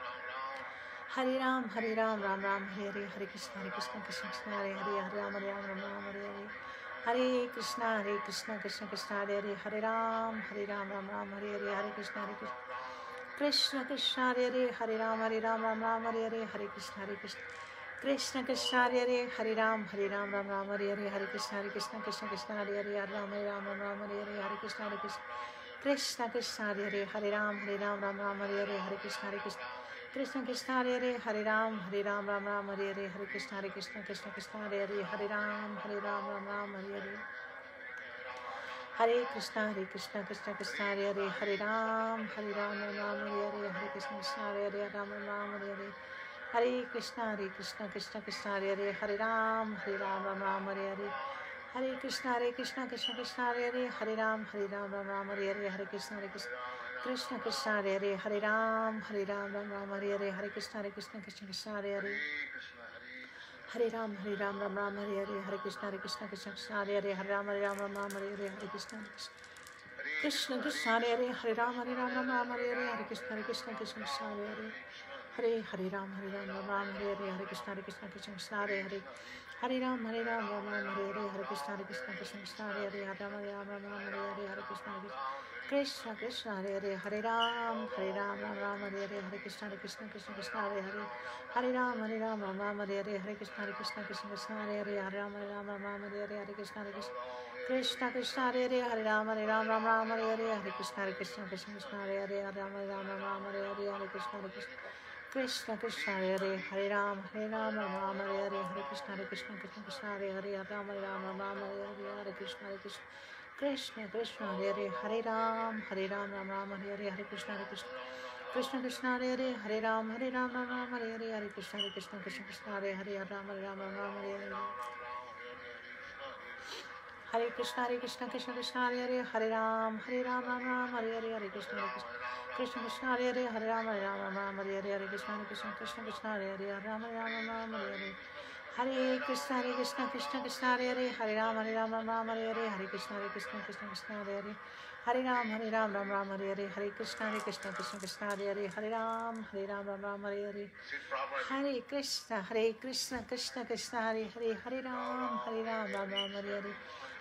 हरे राम हरे राम राम राम हरे हरे हरे कृष्ण हरे कृष्ण कृष्ण कृष्ण हरे हरे हरे राम हरे राम राम राम हरे हरे हरे कृष्ण हरे कृष्ण कृष्ण कृष्ण हरे हरे हरे राम हरे राम राम राम हरे हरे हरे कृष्ण हरे कृष्ण कृष्ण हरे हरे हरे राम हरे राम राम राम हरे हरे हरे कृष्ण हरे कृष्ण कृष्ण कृष्ण हरे हरे हरे राम हरे राम राम राम हरे हरे हरे कृष्ण हरे कृष्ण कृष्ण कृष्ण हरे हरे हरे राम हरे राम राम राम हरे हरे हरे कृष्ण हरे कृष्ण कृष्ण कृष्ण हरे हरे हरे राम हरे राम राम राम हरे हरे हरे कृष्ण हरे कृष्ण कृष्ण कृष्ण हरे हरे हरे राम हरे राम राम राम हरे हरे हरे कृष्ण हरे कृष्ण कृष्ण कृष्ण हरे हरे हरे राम हरे राम राम राम हरे हरे हरे कृष्ण हरे कृष्ण कृष्ण कृष्ण हरे हरे हरे राम हरे राम राम राम हरे हरे हरे कृष्ण कृष्ण हरे हरे राम राम राम हरे हरे हरे कृष्ण हरे कृष्ण कृष्ण कृष्ण हरे हरे हरे राम हरे राम राम राम हरे हरे हरे कृष्ण हरे कृष्ण कृष्ण कृष्ण हरे हरे हरे राम हरे राम राम राम हरे हरे हरे कृष्ण हरे कृष्ण कृष्ण कृष्ण हरे हरे हरे राम हरे राम राम राम हरे हरे हरे कृष्ण हरे कृष्ण कृष्ण कृष्ण हरे हरे हरे राम हरे राम राम राम हरे हरे हरे कृष्ण हरे कृष्ण कृष्ण कृष्ण हरे हरे हरे राम हरे राम राम राम हरे हरे हरे कृष्ण कृष्ण कृष्ण हरे हरे हरे राम हरे राम राम राम हरे हरे हरे कृष्ण हरे कृष्ण कृष्ण कृष्ण हरे हरे हरे हरे राम हरे राम राम राम हरे हरे हरे कृष्ण हरे कृष्ण कृष्ण कृष्ण हरे हरे हरे राम हरे राम राम राम हरे हरे हरे कृष्ण हरे कृष्ण कृष्ण कृष्ण हरे हरे हरे राम हरे राम राम राम हरे हरे हरे कृष्ण हरे कृष्ण कृष्ण हरे हरे हरे राम हरे राम राम राम हरे हरे हरे कृष्ण हरे कृष्ण कृष्ण कृष्ण हरे हरे हरे राम हरे राम राम राम हरे हरे हरे कृष्ण हरे कृष्ण कृष्ण कृष्ण हरे हरे हरे राम हरे राम राम राम हरे हरे हरे कृष्ण हरे कृष्ण कृष्ण कृष्ण हरे हरे हरे राम हरे राम राम राम हरे हरे हरे कृष्ण हरे कृष्ण कृष्ण कृष्ण हरे हरे हरे राम हरे राम राम राम हरे हरे हरे कृष्ण हरे कृष्ण कृष्ण कृष्ण हरे हरे हरे राम हरे राम राम राम हरे हरे हरे कृष्ण हरे कृष्ण कृष्ण कृष्ण हरे हरे हरे राम हरे राम राम राम हरे हरे हरे कृष्ण हरे कृष्ण कृष्ण कृष्ण हरे हरे हरे राम हरे राम राम राम हरे हरे हरे कृष्ण हरे कृष्ण कृष्ण कृष्ण हरे हरे हरे राम हरे राम राम राम हरे हरे हरे कृष्ण हरे कृष्ण कृष्ण कृष्ण हरे हरे हरे राम हरे राम राम राम हरे हरे हरे कृष्ण हरे कृष्ण कृष्ण कृष्ण हरे हरे हरे राम हरे राम राम राम हरे हरे हरे कृष्ण हरे कृष्ण कृष्ण कृष्ण हरे हरे हरे राम हरे राम राम राम हरे हरे हरे कृष्ण हरे कृष्ण कृष्ण कृष्ण हरे हरे हरे राम हरे राम राम राम हरे हरे हरे कृष्ण हरे कृष्ण कृष्ण कृष्ण हरे हरे हरे राम हरे राम राम राम हरे हरे हरे कृष्ण हरे कृष्ण कृष्ण कृष्ण हरे हरे हरे राम हरे राम राम राम हरे हरे हरे कृष्ण हरे कृष्ण कृष्ण कृष्ण हरे हरे हरे राम हरे राम राम राम हरे हरे हरे कृष्ण हरे कृष्ण कृष्ण कृष्ण हरे हरे हरे राम हरे राम राम राम हरे हरे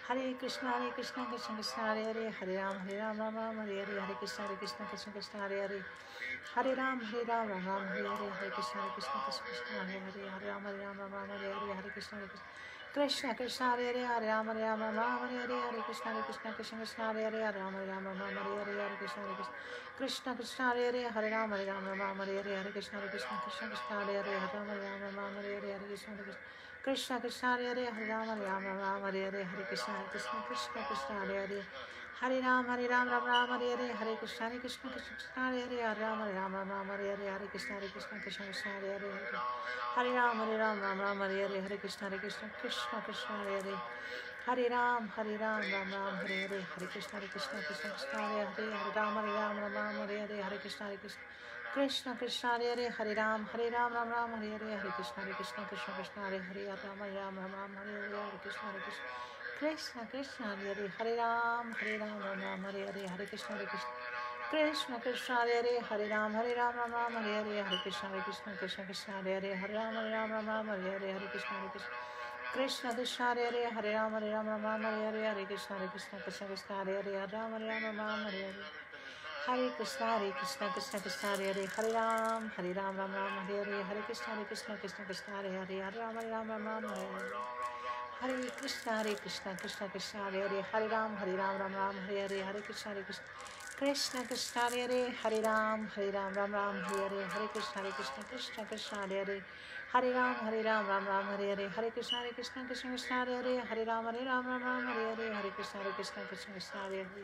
Hare Krishna, Hare Krishna, Krishna Krishna, Hare Hare, Hare Ram, Hare Ram, Ram Ram, Hare Hare, Hare Krishna, Hare Krishna, Krishna Krishna, Hare Hare, Hare Ram, Hare Ram, Ram Ram, Hare Hare, Hare Krishna, Hare Krishna, Krishna Krishna, Hare Hare, Hare Ram, Hare Ram, Ram Ram, Hare Hare, Hare Krishna, Hare Krishna, Krishna Krishna, Hare Hare, Hare Ram, Hare Ram, Ram Ram, Hare Hare, Hare Krishna, Hare Krishna, Krishna Krishna, Hare Hare, Hare Ram, Hare Ram, Ram Ram, Hare Hare, Hare Krishna, Hare Krishna, Krishna Krishna, Hare Hare, Hare Ram, Hare Ram, Ram Ram, Hare Hare, Hare Krishna, Hare Krishna, Krishna Krishna, Hare Hare, Hare Ram, Hare Ram, Ram Ram, Hare Hare, Hare Krishna, Hare Krishna, Krishna Krishna, Hare Hare, Hare Ram, Hare Ram, Ram Ram, Hare Hare, Hare Krishna, Hare Krishna, Krishna Krishna, Hare Hare, Hare Ram, Hare Ram, Ram Ram, Hare Hare, Hare Krishna, Hare Krishna, Krishna Krishna, Hare Hare, Hare Ram, Hare Ram, Ram Ram, Hare Hare, Hare Krishna, Hare Krishna, Krishna Krishna, Hare Hare, Hare Ram, Hare Ram, Ram Ram, Hare Hare, Hare Krishna, Hare Krishna, Krishna Krishna, Hare Hare, Hare Ram, Hare Ram, Ram Ram, Hare Hare, Hare Krishna, Hare Krishna, Krishna Krishna, Hare Hare, Hare Ram, Hare Ram, Ram Ram, Hare Hare, Hare Krishna, Hare Krishna, Krishna Krishna, Hare Hare, Hare Ram, Hare Ram, Ram Ram, Hare Hare, Hare Krishna, Hare Krishna, Krishna Krishna, Hare Hare, Hare Ram, Hare Ram, Ram Ram, Hare Hare, Hare Krishna, Hare Krishna, Krishna Krishna, Hare Hare, Hare Ram, Hare Ram, Ram Ram, Hare Hare, Hare Krishna, Hare Krishna, Krishna Krishna, Hare Hare, Hare Ram, Hare Ram, Ram Ram, Hare Hare, Hare Krishna, Hare Krishna, Krishna Krishna, Hare Hare, Hare Ram, Hare Ram, Ram Ram, Hare Hare, Hare Krishna, Hare Krishna, Krishna Krishna, Hare Hare, Hare Ram, Hare Ram, Ram Ram, Hare Hare, Hare Krishna, Hare Krishna, Krishna Krishna, Hare Hare, Hare Ram, Hare Ram, Ram Ram, Hare Hare, Hare Krishna, Hare Krishna, Krishna Krishna, Hare Hare, Hare Ram, Hare Ram, Ram Ram, Hare Hare, Hare Krishna, Hare Krishna, Krishna Krishna, Hare Hare, Hare Ram, Hare Ram, Ram Ram, Hare Hare, Hare Krishna, Hare Krishna, Krishna Krishna, Hare Hare, Hare Ram, Hare Ram, Ram Ram, Hare Hare, Hare Krishna, Hare Krishna, Krishna Krishna, Hare Hare, Hare Ram, Hare Ram, Ram Ram, Hare Hare, Hare Krishna, Hare Krishna, Krishna Krishna, Hare Hare, Hare Ram, Hare Ram, Ram Ram, Hare Hare, Hare Krishna, Hare Krishna, Krishna Krishna, Hare Hare, Hare Ram, Hare Ram, Ram Ram, Hare Hare, Hare Krishna, Hare Krishna, Krishna Krishna, Hare Hare,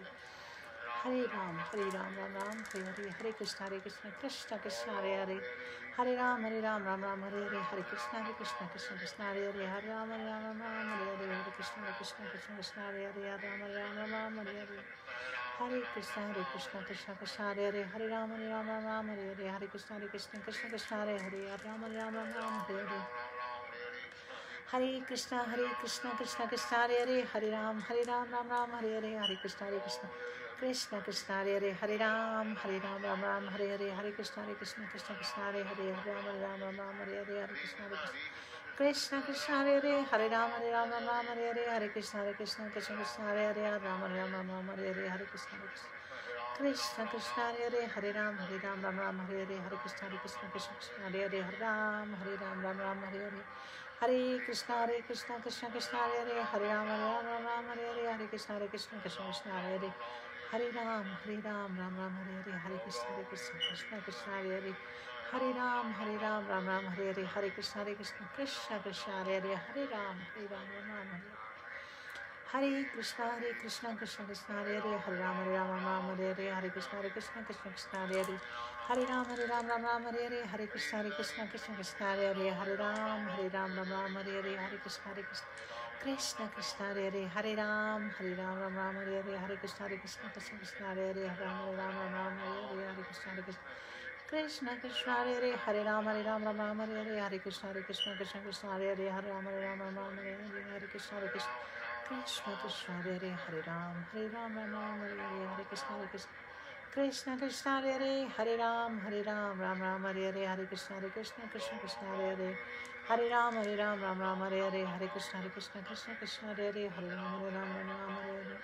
Hare Ram, Hare Ram, Ram Ram, Hare Hare, Hare Krishna, Hare Krishna, Krishna Krishna, Hare Hare, Hare Ram, Hare Ram, Ram Ram, Hare Hare, Hare Krishna, Hare Krishna, Krishna Krishna, Hare Hare, Hare Ram, Hare Ram, Ram Ram, Hare Hare, Hare Krishna, Hare Krishna, Krishna Krishna, Hare Hare, Hare Ram, Hare Ram, Ram Ram, Hare Hare, Hare Krishna, Hare Krishna, Krishna Krishna, Hare Hare, Hare Ram, Hare Ram, Ram Ram, Hare Hare, Hare Krishna, Hare Krishna, Krishna Krishna, Hare Hare, Hare Ram, Hare Ram, Ram Ram, Hare Hare, Hare Krishna, Hare Krishna, Krishna Krishna, Hare Hare, Hare Ram, Hare Ram, Ram Ram, Hare Hare, Hare Krishna, Hare Krishna, Krishna Krishna, Hare Hare, Hare Ram, Hare Ram, Ram Ram, Hare Hare, Hare Krishna, Hare Krishna, Krishna Krishna, Hare Hare, Hare Ram, Hare Ram, Ram Ram, Hare Hare, Hare Krishna, Hare Krishna, Krishna Krishna, Hare Hare, Hare Ram, Hare Ram, Ram Ram, Hare Hare, Hare Krishna, Hare Krishna, Krishna Krishna, Hare Hare, Hare Ram, Hare Ram, Ram Ram, Hare Hare, Hare Krishna, Hare Krishna, Krishna Krishna, Hare Hare, Hare Ram, Hare Ram, Ram Ram, Hare Hare, Hare Krishna, Hare Krishna, Krishna Krishna, Hare Hare, Hare Ram, Hare Ram, Ram Ram, Hare Hare, Hare Krishna, Hare Krishna, Krishna Krishna, Hare Hare, Hare Ram, Hare Ram, Ram Ram, Hare Hare, Hare Krishna, Hare Krishna, Krishna Krishna, Hare Hare, Hare Ram, Hare Ram, Ram Ram, Hare Hare, Hare Krishna, Hare Krishna, Krishna Krishna, Hare Hare, Hare Ram, Hare Ram, Ram Ram, Hare Hare, Hare Krishna, Hare Krishna, Krishna Krishna, Hare Hare, Hare Ram, Hare Ram, Ram Ram, Hare Hare, Hare Krishna, Hare Krishna, Krishna Krishna, Hare Hare, Hare Ram, Hare Ram, Ram Ram, Hare Hare, Hare Krishna, Hare Krishna, Krishna Krishna, Hare Hare, Hare Ram, Hare Ram, Ram Ram, Hare Hare, Hare Krishna, Hare Krishna, Krishna Krishna, Hare Hare, Hare Ram, Hare Ram, Ram Ram, Hare Hare, Hare Krishna, Hare Krishna, Krishna Krishna, Hare Hare, Hare Ram, Hare Ram, Ram Ram, Hare Hare, Hare Krishna, Hare Krishna, Krishna Krishna, Hare Hare, Hare Ram, Hare Ram, Ram Ram, Hare Hare, Hare Krishna, Hare Krishna, Krishna Krishna, Hare Hare, Hare Ram, Hare Ram, Ram Ram, Hare Hare, Hare Krishna, Hare Krishna, Krishna Krishna, Hare Hare, Hare Ram, Hare Ram, Ram Ram, Hare Hare, Hare Krishna, Hare Krishna, Krishna Krishna, Hare Hare, Hare Ram, Hare Ram, Ram Ram, Hare Hare, Hare Krishna, Hare Krishna, Krishna Krishna, Hare Hare, Hare Ram, Hare Ram, Ram Ram, Hare Hare, Hare Krishna, Hare Krishna, Krishna Krishna, Hare Hare, Hare Ram, Hare Ram, Ram Ram, Hare Hare, Hare Krishna, Hare Krishna, Krishna Krishna, Hare Hare, Hare Ram, Hare Ram, Ram Ram, Hare Hare,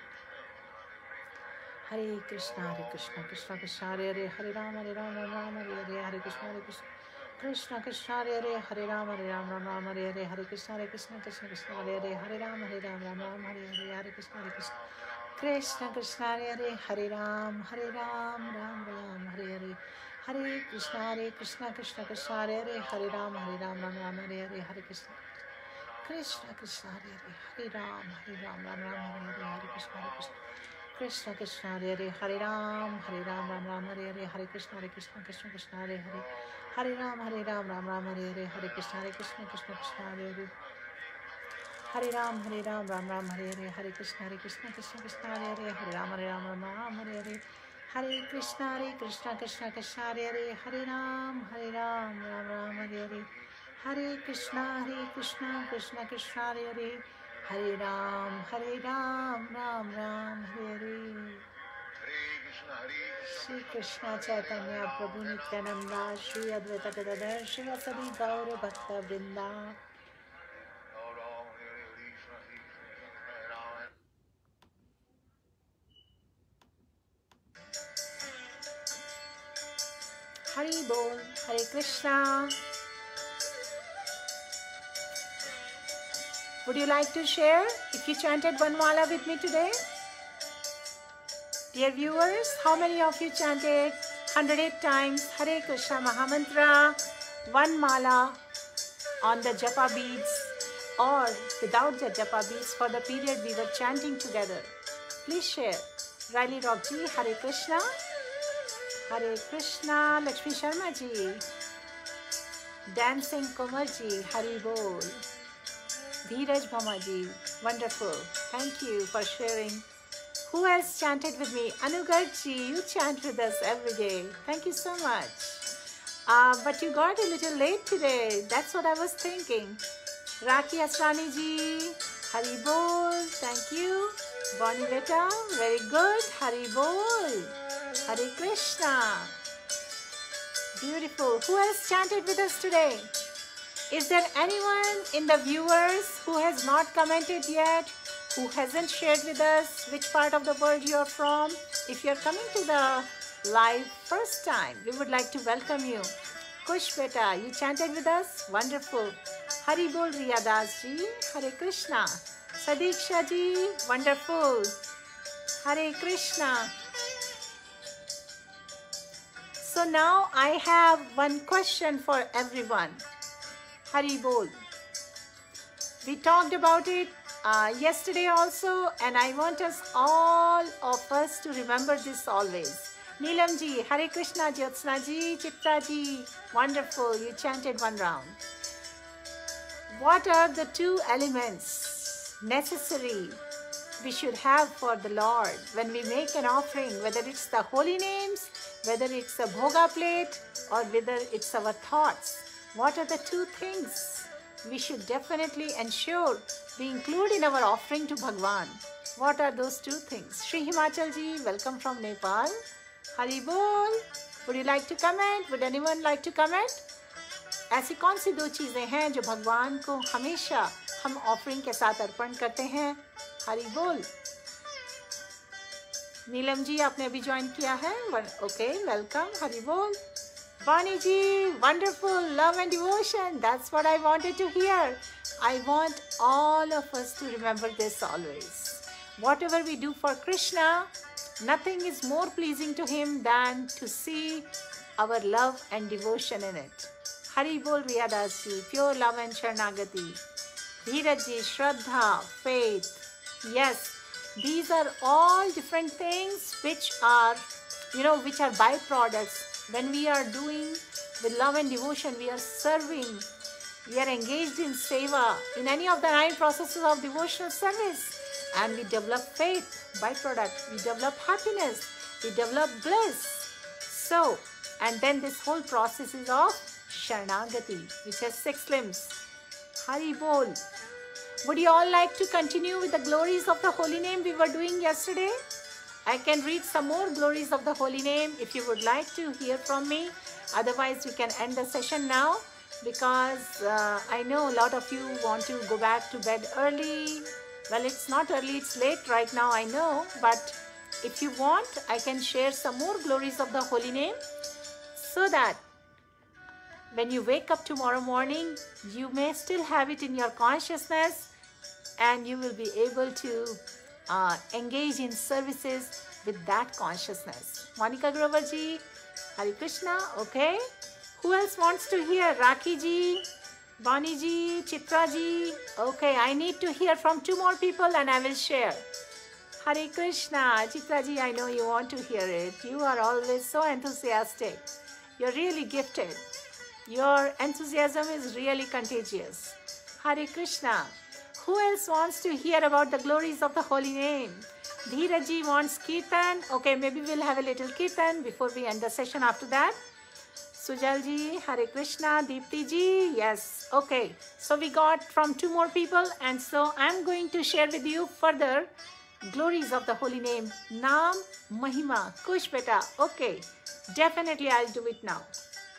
Hare Krishna, Hare Krishna, Krishna Krishna, Hare Hare, Hare Ram, Hare Ram, Ram Ram, Hare Hare, Hare Krishna, Hare Krishna, Krishna Krishna, Hare Hare, Hare Ram, Hare Ram, Ram Ram, Hare Hare, Hare Krishna, Hare Krishna, Krishna Krishna, Hare Hare, Hare Ram, Hare Ram, Ram Ram, Hare Hare, Hare Krishna, Hare Krishna, Krishna Krishna, Hare Hare, Hare Ram, Hare Ram, Ram Ram, Hare Hare, Hare Krishna, Hare Krishna, Krishna Krishna, Hare Hare, Hare Ram, Hare Ram, Ram Ram, Hare Hare, Hare Krishna, Krishna Krishna, Hare Hare, Hare Ram, Hare Ram, Ram Ram, Hare Hare, Hare Krishna, Hare Krishna, Krishna Krishna, Hare Hare, Hare Ram, Hare Ram, Ram Ram, Hare Hare, Hare Krishna, Hare Krishna, Krishna Krishna, Hare Hare, Hare Ram, Hare Ram, Ram Ram, Hare Hare, Hare Krishna, Hare Krishna, Krishna Krishna, Hare Hare, Hare Ram, Hare Ram, Ram Ram, Hare Hare, Hare Krishna, Hare Krishna, Krishna Krishna, Hare Hare, Hare Ram, Hare Ram, Ram Ram, Hare Hare, Hare Krishna, Hare Krishna, Krishna Krishna, Hare Hare, Hare Ram, Hare Ram, Ram Ram, Hare Hare, Hare Krishna, Hare Krishna, Krishna Krishna, Hare Hare, Hare Ram, Hare Ram, Ram Ram, Hare Hare, Shri Krishna Chaitanya Prabhu Nityananda, Shri Advaita Gadadhar, Shri Vasadi Gaura Bhakta Vrinda. Hari Bol, Hare Krishna. Would you like to share if you chanted one mala with me today? Dear viewers, how many of you chanted one hundred eight times Hare Krishna Mahamantra, one mala on the japa beads or without the japa beads for the period we were chanting together? Please share. Riley Rock ji, Hare Krishna. Hare Krishna, Lakshmi Sharma ji. Dancing Kumar ji, Hari Bol. Dheeraj Bhama ji, wonderful. Thank you for sharing. Who else chanted with me? Anugar ji, you chant with us every day. Thank you so much. Uh, but you got a little late today. That's what I was thinking. Rakhi Asrani ji, Hari Bol. Thank you. Bonnie Beta, very good. Hari Bol. Hare Krishna. Beautiful. Who else chanted with us today? Is there anyone in the viewers who has not commented yet, who hasn't shared with us which part of the world you are from? If you are coming to the live first time, we would like to welcome you. Kush Beta, you chanted with us? Wonderful. Hari Bol Riya Das ji, Hare Krishna. Sadiksha ji, wonderful. Hare Krishna. So now I have one question for everyone. Hari Bol. We talked about it uh, yesterday also, and I want us all of us to remember this always. Neelam ji, Hare Krishna, Jyotsna ji, Chitra ji, wonderful, you chanted one round. What are the two elements necessary we should have for the Lord when we make an offering, whether it's the holy names, whether it's a bhoga plate, or whether it's our thoughts? What are the two things we should definitely ensure we include in our offering to Bhagwan? What are those two things? Shri Himachal ji, welcome from Nepal. Hari Bol. Would you like to comment? Would anyone like to comment? ऐसी कौन सी दो चीजें हैं जो भगवान को हमेशा हम ऑफरिंग के साथ अर्पण करते हैं? हरि बोल. नीलम जी, आपने अभी ज्वाइन किया है? Okay, welcome. हरि बोल. Vani ji, wonderful, love and devotion. That's what I wanted to hear. I want all of us to remember this always. Whatever we do for Krishna, nothing is more pleasing to him than to see our love and devotion in it. Hari Bol Riya Das ji, pure love and Sharanagati. Dheeraj ji, Shraddha, faith. Yes, these are all different things which are, you know, which are byproducts. When we are doing with love and devotion, we are serving, we are engaged in seva, in any of the nine processes of devotional service, and we develop faith, byproduct, we develop happiness, we develop bliss. So, and then this whole process is of Sharanagati, which has six limbs. Hari Bol. Would you all like to continue with the glories of the holy name we were doing yesterday? I can read some more glories of the holy name if you would like to hear from me. Otherwise, we can end the session now because uh, I know a lot of you want to go back to bed early. Well, it's not early, it's late right now, I know. But if you want, I can share some more glories of the holy name so that when you wake up tomorrow morning, you may still have it in your consciousness and you will be able to Uh, engage in services with that consciousness. Monica Grover ji, Hare Krishna, okay. Who else wants to hear? Rakhi ji, Bonnie ji, Chitra ji, okay. I need to hear from two more people and I will share. Hare Krishna, Chitra ji, I know you want to hear it. You are always so enthusiastic. You're really gifted. Your enthusiasm is really contagious. Hare Krishna. Who else wants to hear about the glories of the holy name? Dheeraj ji wants Kirtan. Okay, maybe we'll have a little Kirtan before we end the session after that. Sujal ji, Hare Krishna. Deepti ji, yes. Okay, so we got from two more people and so I'm going to share with you further glories of the holy name. Naam, Mahima, Kush beta. Okay, definitely I'll do it now.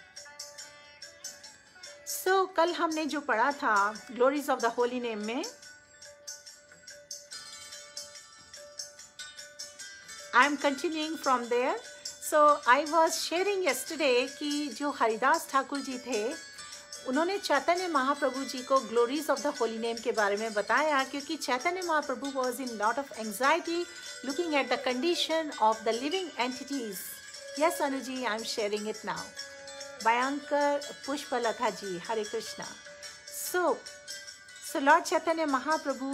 So, कल हमने जो पढ़ा था glories of the holy name में, I am continuing from there. So I was sharing yesterday कि जो हरिदास ठाकुर जी थे उन्होंने चैतन्य महाप्रभु जी को glories of the holy name के बारे में बताया, क्योंकि Chaitanya Mahaprabhu was in lot of anxiety looking at the condition of the living entities. Yes Anuji, I am sharing it now. भयंकर Pushpalata ji, Hare Krishna. So so lord Chaitanya Mahaprabhu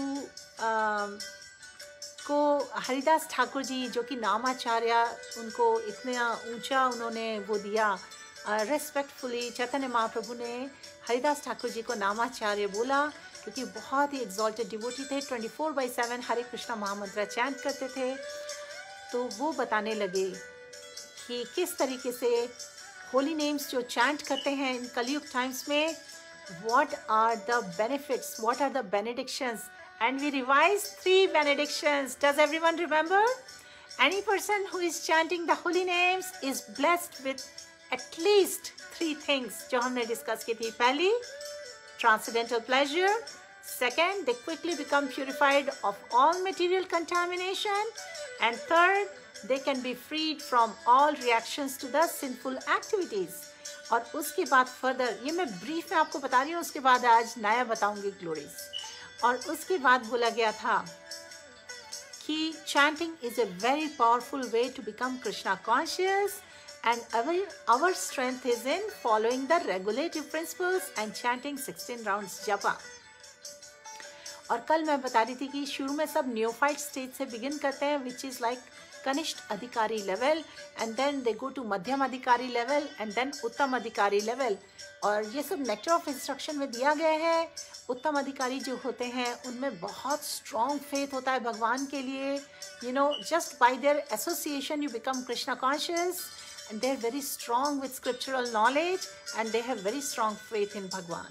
को हरिदास ठाकुर जी जो कि नामाचार्य, उनको इतना ऊंचा उन्होंने वो दिया, रेस्पेक्टफुली uh, चैतन्य महाप्रभु ने हरिदास ठाकुर जी को नामाचार्य बोला, क्योंकि बहुत ही एग्जॉल्टेड डिवोटी थे. Twenty four by seven Hare Krishna Mahamantra chant करते थे. तो वो बताने लगे कि किस तरीके से होली नेम्स जो चैंट करते हैं इन कलयुग टाइम्स में, what are the benefits, what are the benedictions, and we revised three benedictions. Does everyone remember? Any person who is chanting the holy names is blessed with at least three things जो हमने discuss की थी. पहली, transcendental pleasure. Second, they quickly become purified of all material contamination. And third, they can be freed from all reactions to the sinful activities. और उसके बाद further, ये मैं ब्रीफ में आपको बता रही हूँ, उसके बाद आज नया बताऊंगी ग्लोरीज. और उसके बाद बोला गया था कि chanting is a very powerful way to become Krishna conscious, and our, our strength is in following the regulative principles and chanting sixteen rounds japa. और कल मैं बता रही थी कि शुरू में सब न्योफाइट स्टेज से बिगिन करते हैं, which is like kanishtha adhikari level, and then they go to madhyam adhikari level, and then उत्तम अधिकारी लेवल. और ये सब नेक्टर ऑफ इंस्ट्रक्शन में दिया गया है. उत्तम अधिकारी जो होते हैं उनमें बहुत स्ट्रॉन्ग फेथ होता है भगवान के लिए. You know, just by their association you become Krishna conscious, and they are very strong with scriptural knowledge, and they have very strong faith in Bhagavan.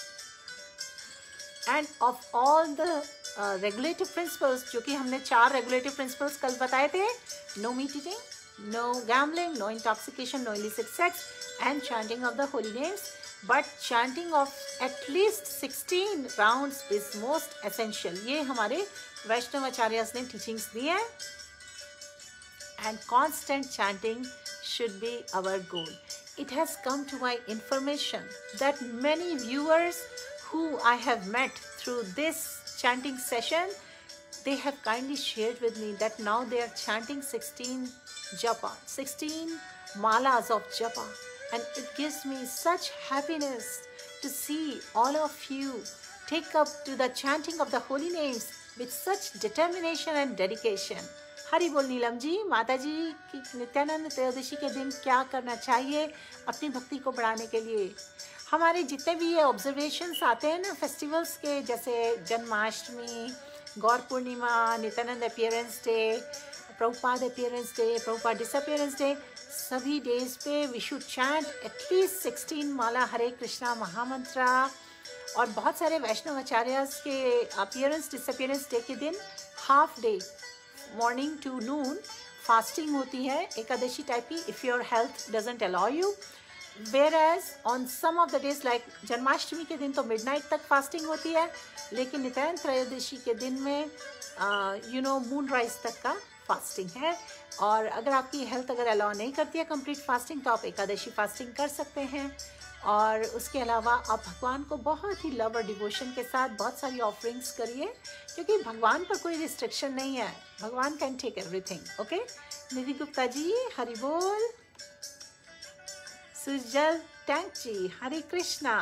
And of all the regulative principles, जो कि हमने चार regulative principles कल बताए थे, no meat eating, no gambling, no intoxication, no illicit sex, and chanting of the holy names. But chanting of at least sixteen rounds is most essential. ये हमारे वैष्णव आचार्यस ने टीचिंग्स दी हैं. And constant chanting should be our goal. It has come to my information that many viewers who I have met through this chanting session, they have kindly shared with me that now they are chanting sixteen japa, sixteen malas of japa, and it gives me such happiness to see all of you take up to the chanting of the holy names with such determination and dedication. Hari bol Neelam जी. माता जी की नित्यानंद त्रयोदशी के दिन क्या करना चाहिए अपनी भक्ति को बढ़ाने के लिए? हमारे जितने भी ये ऑब्जर्वेशंस आते हैं ना फेस्टिवल्स के, जैसे Janmashtami, Gaura Purnima, Nityananda appearance day, Prabhupada appearance day, Prabhupada disappearance day, सभी डेज पे we should chant at least sixteen mala Hare Krishna Mahamantra. और बहुत सारे वैष्णव आचार्यस के अपीयरेंस डिसअपीयरेंस डे के दिन half day, morning to noon fasting होती है, एकादशी टाइप की, if your health doesn't allow you. Whereas on some of the days like Janmashtami के दिन तो मिडनाइट तक फास्टिंग होती है, लेकिन नित्यानंद त्रयोदशी के दिन में यू नो मून राइज तक का फास्टिंग है. और अगर आपकी हेल्थ अगर अलाउ नहीं करती है कंप्लीट फास्टिंग, तो आप एकादशी फास्टिंग कर सकते हैं. और उसके अलावा आप भगवान को बहुत ही लव और डिवोशन के साथ बहुत सारी ऑफरिंग्स करिए, क्योंकि भगवान पर कोई रिस्ट्रिक्शन नहीं है. Bhagavan can take everything. Okay, Nidhi Gupta ji Hari bol. Sujal Tank ji Hare Krishna.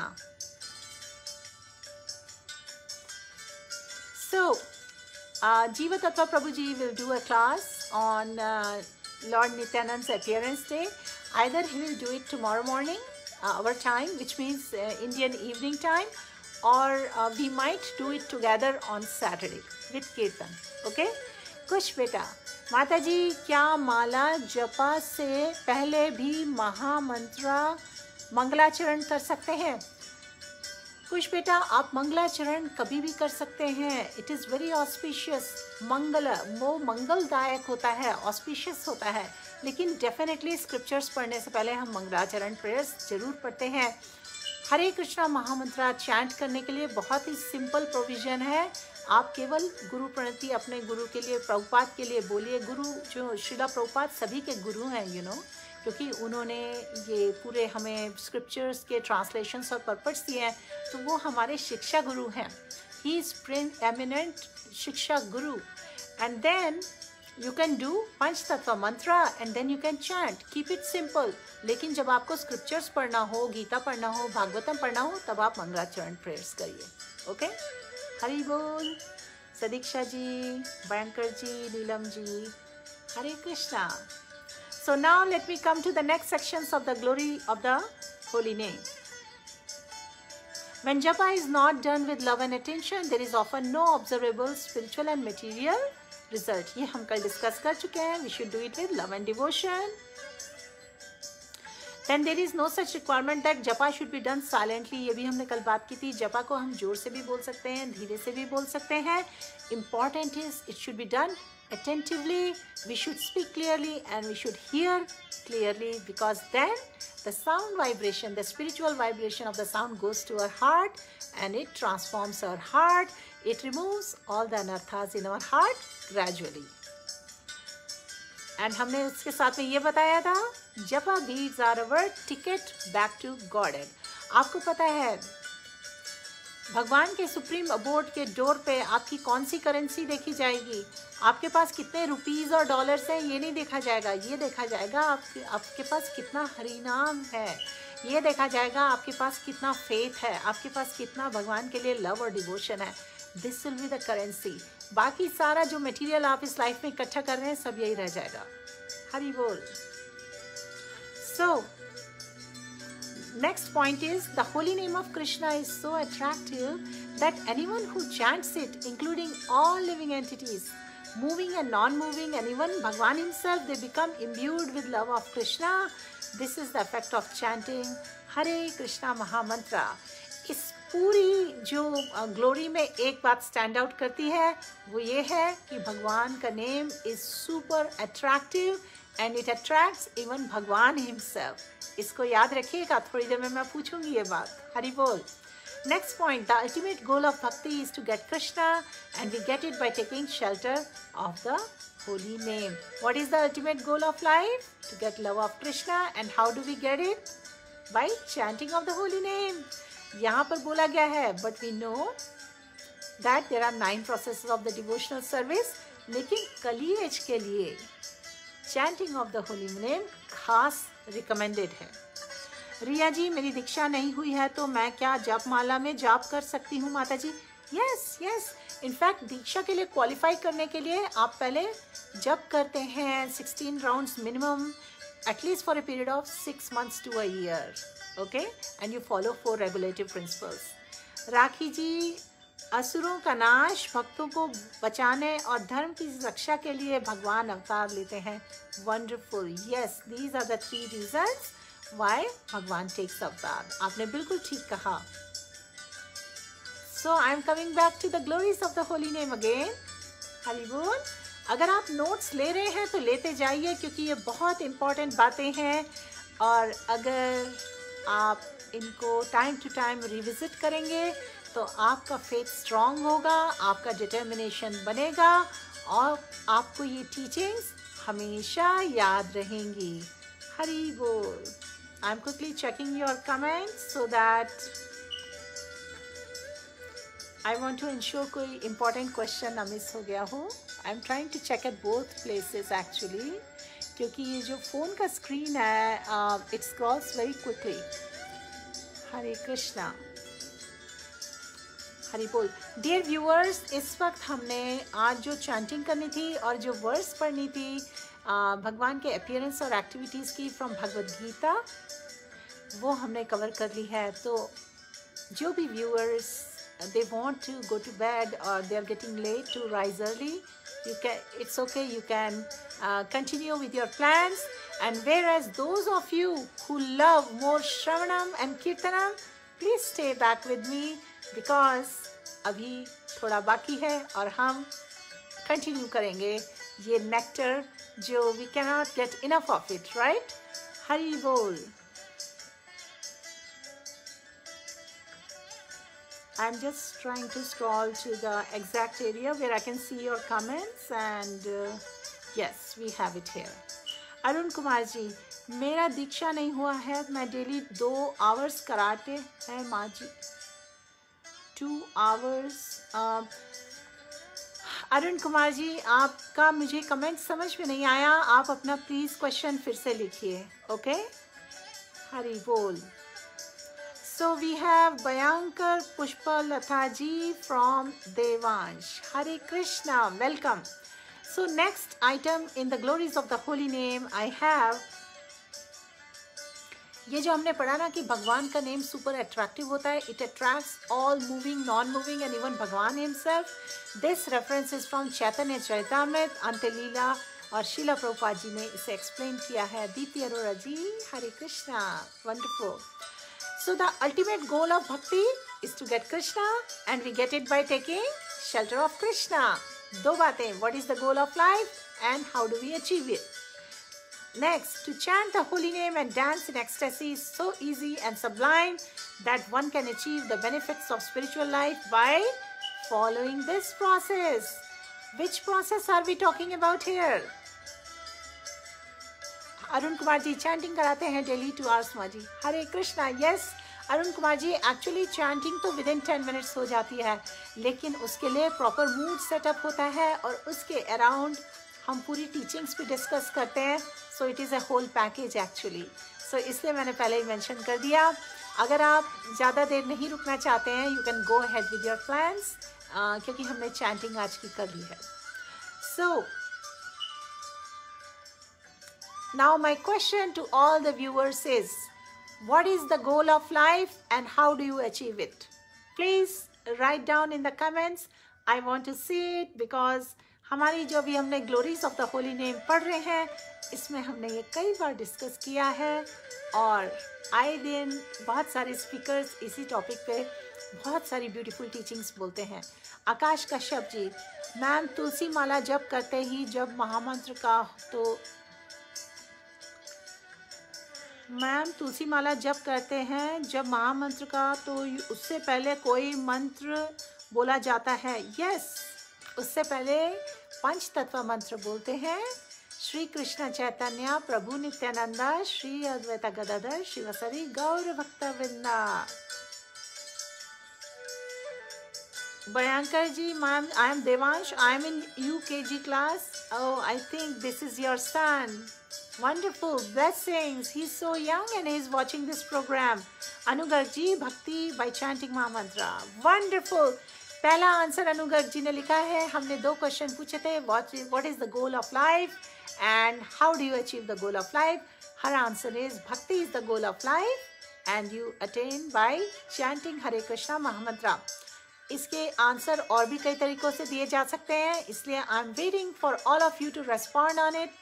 So, uh, Jiva Tattva Prabhuji will do a class on uh, Lord Nityanand's appearance day. Either he will do it tomorrow morning, uh, our time, which means uh, Indian evening time, or uh, we might do it together on Saturday with Kirtan. Okay? कुछ बेटा, माता जी क्या माला जपा से पहले भी महामंत्रा मंगलाचरण कर सकते हैं? कुछ बेटा, आप मंगलाचरण कभी भी कर सकते हैं. It is very auspicious. मंगल वो मंगलदायक होता है, ऑस्पिशियस होता है. लेकिन डेफिनेटली स्क्रिप्चर्स पढ़ने से पहले हम मंगलाचरण प्रेयर्स जरूर पढ़ते हैं. हरे कृष्णा महामंत्रा चैंट करने के लिए बहुत ही सिंपल प्रोविज़न है. आप केवल गुरु प्रणति अपने गुरु के लिए, प्रभुपाद के लिए बोलिए। गुरु जो श्रीला प्रभुपाद सभी के गुरु हैं, यू नो, क्योंकि उन्होंने ये पूरे हमें स्क्रिप्चर्स के ट्रांसलेशंस और पर्पस दिए हैं, तो वो हमारे शिक्षा गुरु हैं। He is Prince eminent shiksha guru. And then you can do pancha tattva mantra and then you can chant, keep it simple. लेकिन जब आपको स्क्रिप्चर्स पढ़ना हो, गीता पढ़ना हो, भागवतम पढ़ना हो, तब आप मंगलाचरण प्रेयर्स करिए। ओके, हरि बोल। Sadiksha ji, Banker ji, Neelam ji, Hare Krishna. So now let me come to the next sections of the glory of the holy name. When japa is not done with love and attention, there is often no observable spiritual and material result. ये हम कल discuss कर चुके हैं। We should do it with love and devotion. Then there is no such requirement that japa should be done silently. ये भी हमने कल बात की थी। जपा को हम जोर से भी बोल सकते हैं, धीरे से भी बोल सकते हैं। Important is it should be done attentively. We should speak clearly and we should hear clearly, because then the sound vibration, the spiritual vibration of the sound goes to our heart and it transforms our heart. It removes all the anarthas in our heart gradually. And हमने उसके साथ में ये बताया था, जपा beads are our ticket back to Godhead. आपको पता है भगवान के सुप्रीम अबोर्ड के डोर पे आपकी कौन सी करेंसी देखी जाएगी? आपके पास कितने रुपीस और डॉलर्स हैं ये नहीं देखा जाएगा। ये देखा जाएगा आपके आपके पास कितना हरिनाम है। ये देखा जाएगा आपके पास कितना फेथ है, आपके पास कितना भगवान के लिए लव और डिवोशन है। This will be the currency. बाकी सारा जो मटेरियल आप इस लाइफ में इकट्ठा कर रहे हैं सब यही रह जाएगा। हरि बोल। सो next point is the holy name of Krishna is so attractive that anyone who chants it, including all living entities, moving and non-moving, and even Bhagwan himself, they become imbued with love of Krishna. This is the effect of chanting Hare Krishna Mahamantra. इस पूरी जो glory में एक बात stand out करती है, वो ये है कि भगवान का name is super attractive and it attracts even Bhagavan himself. इसको याद रखिएगा, थोड़ी देर में मैं पूछूंगी ये बात। हरि बोल। Next point, the ultimate goal of bhakti is to get Krishna, and we get it by taking shelter of the holy name. What is the ultimate goal of life? To get love of Krishna, and how do we get it? By chanting of the holy name. यहाँ पर बोला गया है, but we know that there are nine processes of the devotional service. लेकिन कली as के लिए chanting of the holy name खास recommended है। रिया जी, मेरी दीक्षा नहीं हुई है तो मैं क्या जप माला में जाप कर सकती हूँ माता जी? यस यस, इनफैक्ट दीक्षा के लिए क्वालिफाई करने के लिए आप पहले जप करते हैं sixteen rounds minimum, at least for a period of six months to a year, okay, and you follow four regulative principles. Rakhi ji, असुरों का नाश, भक्तों को बचाने और धर्म की रक्षा के लिए भगवान अवतार लेते हैं। Wonderful, yes, these are the three reasons why Bhagavan takes avatar. आपने बिल्कुल ठीक कहा। So I am coming back to the glories of the holy name again. Hari bol. अगर आप नोट्स ले रहे हैं तो लेते जाइए, क्योंकि ये बहुत इंपॉर्टेंट बातें हैं, और अगर आप इनको टाइम टू टाइम रिविजिट करेंगे तो आपका फेथ स्ट्रांग होगा, आपका डिटर्मिनेशन बनेगा, और आपको ये टीचिंग्स हमेशा याद रहेंगी। Hari bol. I am quickly checking your comments so that I want to ensure कोई इम्पोर्टेंट क्वेश्चन ना मिस हो गया हो। I am trying to check at both places actually, क्योंकि ये जो फ़ोन का स्क्रीन है it scrolls very quickly. Hare Krishna. Hari bol. Dear viewers, इस वक्त हमने आज जो चैंटिंग करनी थी और जो वर्स पढ़नी थी आ, भगवान के अपीयरेंस और एक्टिविटीज़ की फ्रॉम भगवद गीता, वो हमने कवर कर ली है। तो जो भी viewers they want to go to bed और they are getting late to rise early, you can, it's okay, you can uh, continue with your plans, and whereas those of you who love more Shravanam and Kirtanam, please stay back with me, because अभी थोड़ा बाकी है और हम continue करेंगे ये nectar जो we cannot get enough of it, right? Hari बोल। I'm just trying to scroll to the exact area where I can see your comments, and uh, yes, we have it here. Arun Kumar जी, मेरा दीक्षा नहीं हुआ है, मैं daily दो hours कराटे हैं माँ जी, टू आवर्स. अरुण कुमार जी, आपका मुझे कमेंट समझ में नहीं आया, आप अपना प्लीज क्वेश्चन फिर से लिखिए. ओके, हरि बोल. So we have Bhayankar Pushpa Latha ji from Devansh. Hare Krishna, welcome. So next item in the glories of the holy name I have, ये जो हमने पढ़ा ना कि भगवान का नेम सुपर अट्रैक्टिव होता है, it attracts all moving, non moving and even Bhagavan himself. This reference is from Chaitanya Charitamrita, Antyalila, और शीला प्रभुपाद जी ने इसे एक्सप्लेन किया है. Deepti Arora ji, Hare Krishna, wonderful. So the ultimate goal of bhakti is to get Krishna, and we get it by taking shelter of Krishna. दो बातें, what is the goal of life and how do we achieve it? Next, to chant the holy name and dance in ecstasy is so easy and sublime that one can achieve the benefits of spiritual life by following this process. Which process are we talking about here? Arun Kumar ji, chanting कराते हैं daily two hours माँ जी. Hare Krishna. Yes Arun Kumar ji, actually chanting तो within ten minutes हो जाती है, लेकिन उसके लिए प्रॉपर मूड सेटअप होता है और उसके अराउंड हम पूरी टीचिंग्स भी डिस्कस करते हैं. So it is a whole package actually. So इसलिए मैंने पहले ही मेंशन कर दिया. अगर आप ज़्यादा देर नहीं रुकना चाहते हैं, you can go ahead with your plans, क्योंकि हमने चैंटिंग आज की कर ली है. सो now my question to all the viewers is, what is the goal of life and how do you achieve it? Please write down in the comments. I want to see it, because हमारी जो भी हमने glories of the holy name पढ़ रहे हैं, इसमें हमने ये कई बार डिस्कस किया है, और आए दिन बहुत सारे स्पीकर्स इसी टॉपिक पे बहुत सारी ब्यूटीफुल टीचिंग्स बोलते हैं. आकाश कश्यप जी, मैम तुलसी माला जप करते ही जब महामंत्र का तो मैम तुलसी माला जप करते हैं जब महामंत्र का, तो उससे पहले कोई मंत्र बोला जाता है? यस, उससे पहले पंच तत्व मंत्र बोलते हैं. श्री कृष्ण चैतन्य प्रभु नित्यानंदा श्री अद्वैत गदाधर शिवसरी गौर भक्त वृंदा. भयंकर जी, ma'am I am Devansh, I am in U K G class. Oh, I think this is your son. Wonderful, blessings. He's so young and he's watching this program. Anugarg ji, Bhakti by chanting Mahamantra. Wonderful. पहला answer Anugarg ji ने लिखा है. हमने दो question पूछे थे, what is, what is the goal of life and how do you achieve the goal of life? Her answer is Bhakti is the goal of life and you attain by chanting Hare Krishna Mahamantra. इसके answer और भी कई तरीकों से दिए जा सकते हैं, इसलिए I am waiting for all of you to respond on it.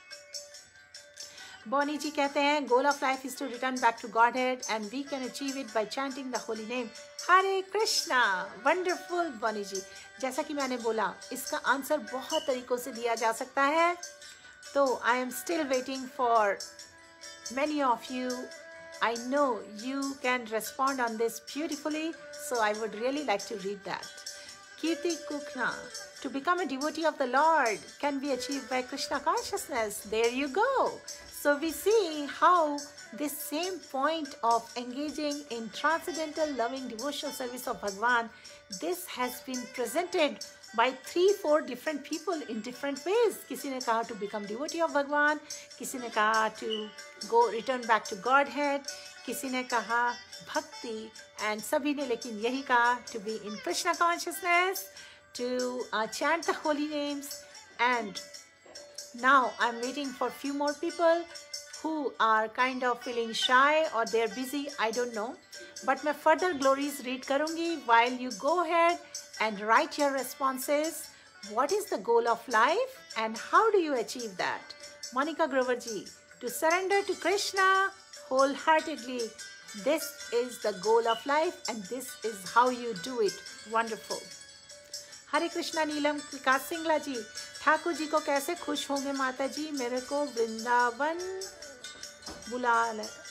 Bonnie ji कहते हैं goal of life is to return back to Godhead and we can achieve it by chanting the holy name Hare Krishna. Wonderful Bonnie ji, जैसा कि मैंने बोला, इसका answer बहुत तरीकों से दिया जा सकता है, तो I am still waiting for many of you. I know you can respond on this beautifully, so I would really like to read that. Kirti Kukna, to become a devotee of the Lord can be achieved by Krishna consciousness. There you go. So we see how this same point of engaging in transcendental loving devotional service of Bhagwan, this has been presented by three, four different people in different ways. किसी ने कहा to become devotee of Bhagwan, किसी ने कहा to go return back to Godhead, किसी ने कहा भक्ति, and सभी ने लेकिन यही कहा to be in Krishna consciousness, to uh, chant the holy names. And now I'm waiting for few more people who are kind of feeling shy or they're busy, I don't know. But मैं further glories read करूँगी while you go ahead and write your responses. What is the goal of life and how do you achieve that? Monica Grover ji, to surrender to Krishna wholeheartedly. This is the goal of life and this is how you do it. Wonderful. हरे कृष्णा. नीलम विकास सिंगला जी, ठाकुर जी को कैसे खुश होंगे माता जी, मेरे को वृंदावन बुला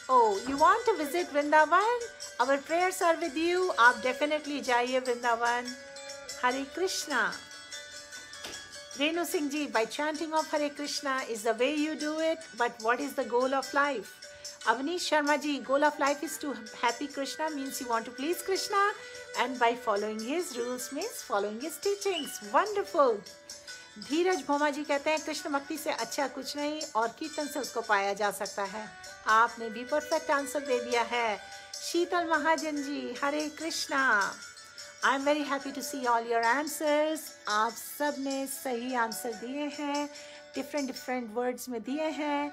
Oh, you want to visit Vrindavan? Our prayers are with you. आप definitely जाइए Vrindavan. Hare Krishna. Renu Singh ji, by chanting of Hare Krishna is the way you do it, but what is the goal of life? Avnish Sharma ji, goal of life is to happy Krishna, means you want to please Krishna, and by following his rules means following his teachings. Wonderful. धीरज भोमा जी कहते हैं कृष्ण भक्ति से अच्छा कुछ नहीं और कीर्तन से उसको पाया जा सकता है. आपने भी परफेक्ट आंसर दे दिया है. Sheetal Mahajan ji, Hare Krishna. I am very happy to see all your answers. आप सब ने सही आंसर दिए हैं, डिफरेंट डिफरेंट वर्ड्स में दिए हैं.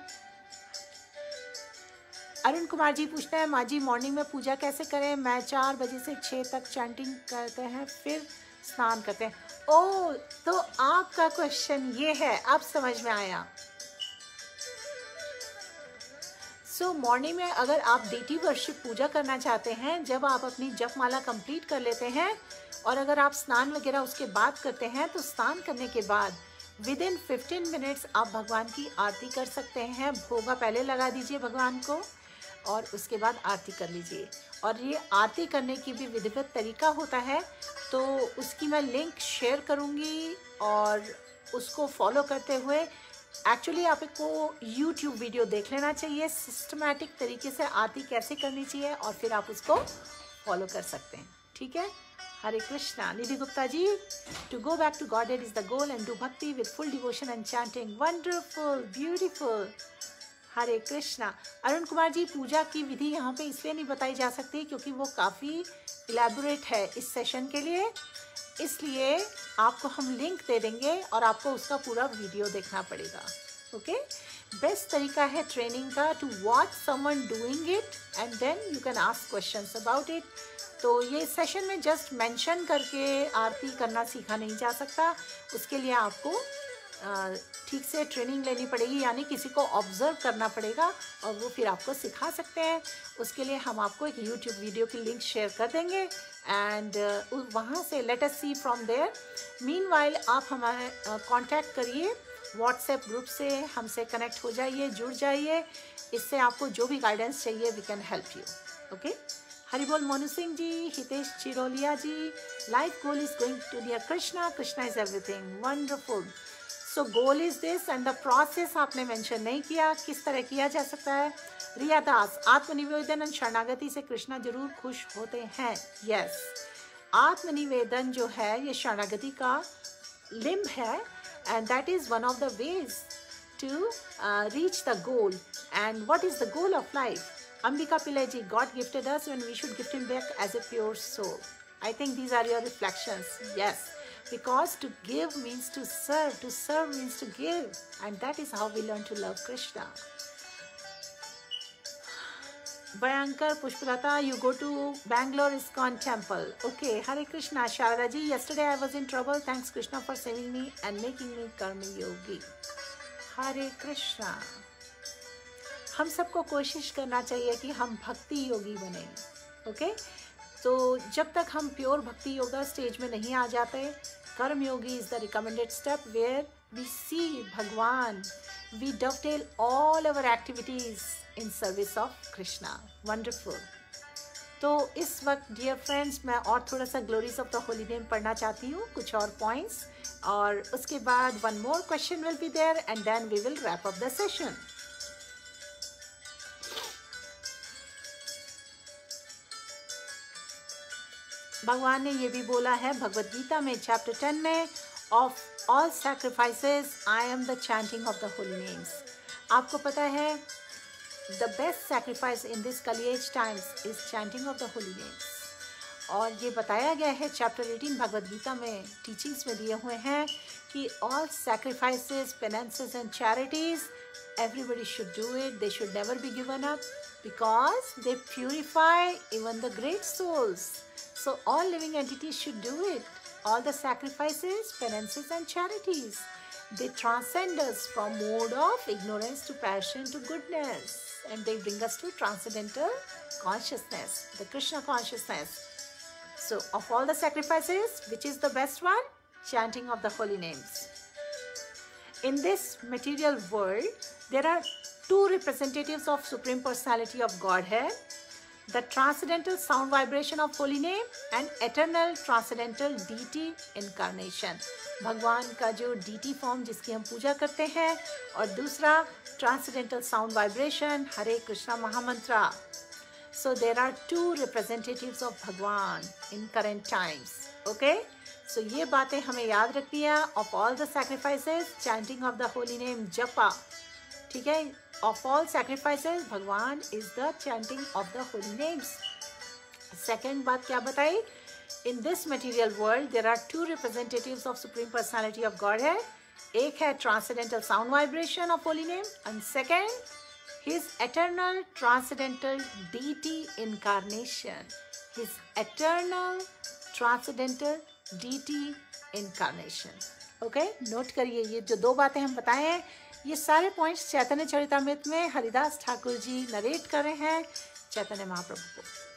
अरुण कुमार जी पूछते हैं माँ जी मॉर्निंग में पूजा कैसे करें? मैं चार बजे से छः तक चैंटिंग करते हैं, फिर स्नान करते हैं. ओह, तो आपका क्वेश्चन ये है, अब समझ में आया. सो so, मॉर्निंग में अगर आप देती वर्षिप पूजा करना चाहते हैं, जब आप अपनी जप माला कंप्लीट कर लेते हैं और अगर आप स्नान वगैरह उसके बाद करते हैं, तो स्नान करने के बाद विद इन फिफ्टीन मिनट्स आप भगवान की आरती कर सकते हैं. भोगा पहले लगा दीजिए भगवान को और उसके बाद आरती कर लीजिए. और ये आरती करने की भी विधिवत तरीका होता है, तो उसकी मैं लिंक शेयर करूँगी और उसको फॉलो करते हुए एक्चुअली आपको यूट्यूब वीडियो देख लेना चाहिए सिस्टमैटिक तरीके से आरती कैसे करनी चाहिए, और फिर आप उसको फॉलो कर सकते हैं. ठीक है. Hare Krishna. Nidhi Gupta ji, to go back to God is the goal and do bhakti with full devotion and chanting. Wonderful, beautiful. Hare Krishna. Arun Kumar ji, पूजा की विधि यहाँ पे इसलिए नहीं बताई जा सकती क्योंकि वो काफ़ी इलेबोरेट है इस सेशन के लिए, इसलिए आपको हम लिंक दे देंगे और आपको उसका पूरा वीडियो देखना पड़ेगा. ओके. बेस्ट तरीका है ट्रेनिंग का to watch someone doing it and then you can ask questions about it. तो ये सेशन में जस्ट मेंशन करके आरती करना सीखा नहीं जा सकता, उसके लिए आपको ठीक से ट्रेनिंग लेनी पड़ेगी, यानी किसी को ऑब्जर्व करना पड़ेगा और वो फिर आपको सिखा सकते हैं. उसके लिए हम आपको एक यूट्यूब वीडियो की लिंक शेयर कर देंगे एंड uh, वहाँ से let us see from there. Meanwhile आप हमारे कांटेक्ट uh, करिए व्हाट्सएप ग्रुप से, हमसे कनेक्ट हो जाइए, जुड़ जाइए. इससे आपको जो भी गाइडेंस चाहिए we can help you. Okay. Hari bol Monu Singh ji, Hitesh Chiroliya ji, life goal is going to near Krishna, Krishna is everything. Wonderful. So goal is this and the process आपने मेंशन नहीं किया, किस तरह किया जा सकता है. रिया दास, आत्मनिवेदन एंड शरणागति से कृष्णा जरूर खुश होते हैं. यस, आत्मनिवेदन जो है ये शरणागति का लिम्ब है and that is one of the ways to reach the goal. And what is the goal of life? Ambika Pillai ji, God gifted us when we should gift him back as a pure soul. I think these are your reflections. Yes, because to give means to serve, to serve means to give, and that is how we learn to love Krishna. Bhayankar Pushpalata, you go to Bangalore ISKCON temple. Okay. Hare Krishna. Sharada ji, yesterday I was in trouble. Thanks Krishna for saving me and making me karma yogi. Hare Krishna. हम सबको कोशिश करना चाहिए कि हम भक्ति योगी बने. Okay. तो जब तक हम प्योर भक्ति योगा स्टेज में नहीं आ जाते, karma yogi is the recommended step where we see Bhagavan, we dovetail all our activities in service of Krishna. Wonderful. तो इस वक्त डियर फ्रेंड्स मैं और थोड़ा सा glories of the holy name पढ़ना चाहती हूँ, कुछ और पॉइंट्स, और उसके बाद one more question will be there and then we will wrap up the session. भगवान ने ये भी बोला है भगवत गीता में चैप्टर टेन में, of all sacrifices I am the chanting of the holy names. आपको पता है the best sacrifice in this Kali age times is chanting of the holy names. और ये बताया गया है चैप्टर एटीन भगवत गीता में, टीचिंग्स में दिए हुए हैं कि all sacrifices, penances and charities, everybody should do it. They should never be given up because they purify even the great souls. So all living entities should do it. All the sacrifices, penances and charities, they transcend us from mode of ignorance to passion to goodness, and they bring us to transcendental consciousness, the Krishna consciousness. So of all the sacrifices, which is the best one? Chanting of the holy names. In this material world, there are two representatives of Supreme Personality of Godhead, the transcendental sound vibration of holy name and eternal transcendental deity incarnation. भगवान का जो deity form जिसकी हम पूजा करते हैं, और दूसरा transcendental sound vibration Hare Krishna महामंत्रा. So there are two representatives of भगवान in current times. Okay? So ये बातें हमें याद रखनी है. Of all the sacrifices, chanting of the holy name japa. ठीक है? Of all sacrifices, भगवान is the chanting of the holy names. Second बात क्या बताई? In this material world, there are two representatives of Supreme Personality of Godhead. एक है transcendental sound vibration of holy name, and second, His eternal transcendental deity incarnation. His eternal transcendental deity incarnation. Okay? Note करिए, ये जो दो बातें हम बताए हैं, ये सारे पॉइंट्स चैतन्य चरितामृत में हरिदास ठाकुर जी नरेट कर रहे हैं चैतन्य महाप्रभु को.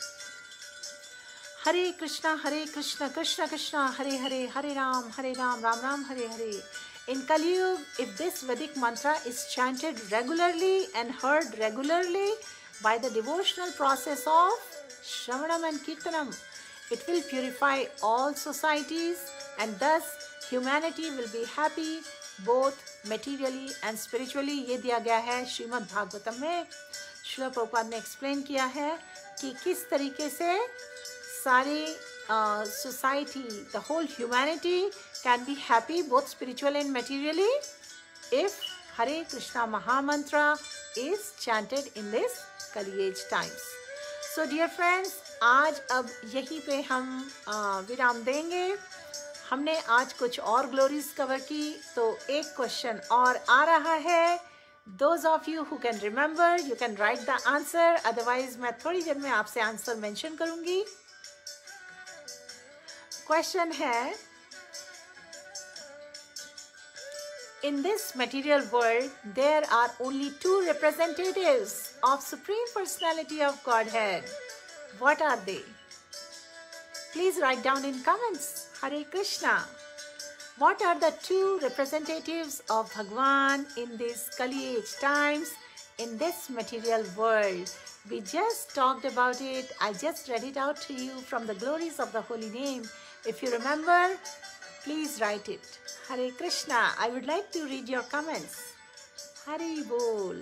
हरे कृष्णा हरे कृष्णा कृष्णा कृष्णा हरे हरे, हरे राम हरे राम राम राम हरे हरे. In Kali Yuga, if this Vedic mantra is chanted regularly and heard regularly by the devotional process of Shravanam and Kirtanam, it will purify all societies and thus humanity will be happy both materially and spiritually. ये दिया गया है श्रीमद् भागवतम में. श्रील प्रभुपाद ने explain किया है कि किस तरीके से सारी society, the whole humanity can be happy both spiritually and materially if Hare Krishna Mahamantra is chanted in this Kali Age times. So dear friends, आज अब यहीं पे हम विराम देंगे. हमने आज कुछ और ग्लोरीज कवर की, तो एक क्वेश्चन और आ रहा है. Those of you who can remember, you can write the answer. Otherwise मैं थोड़ी देर में आपसे आंसर मेंशन करूंगी. क्वेश्चन है, in this material world, there are only two representatives of Supreme Personality of Godhead. What are they? Please write down in comments. Hare Krishna. What are the two representatives of Bhagwan in these Kali Age times in this material world? We just talked about it. I just read it out to you from the glories of the holy name. If you remember, please write it. Hare Krishna. I would like to read your comments. Hari Bol.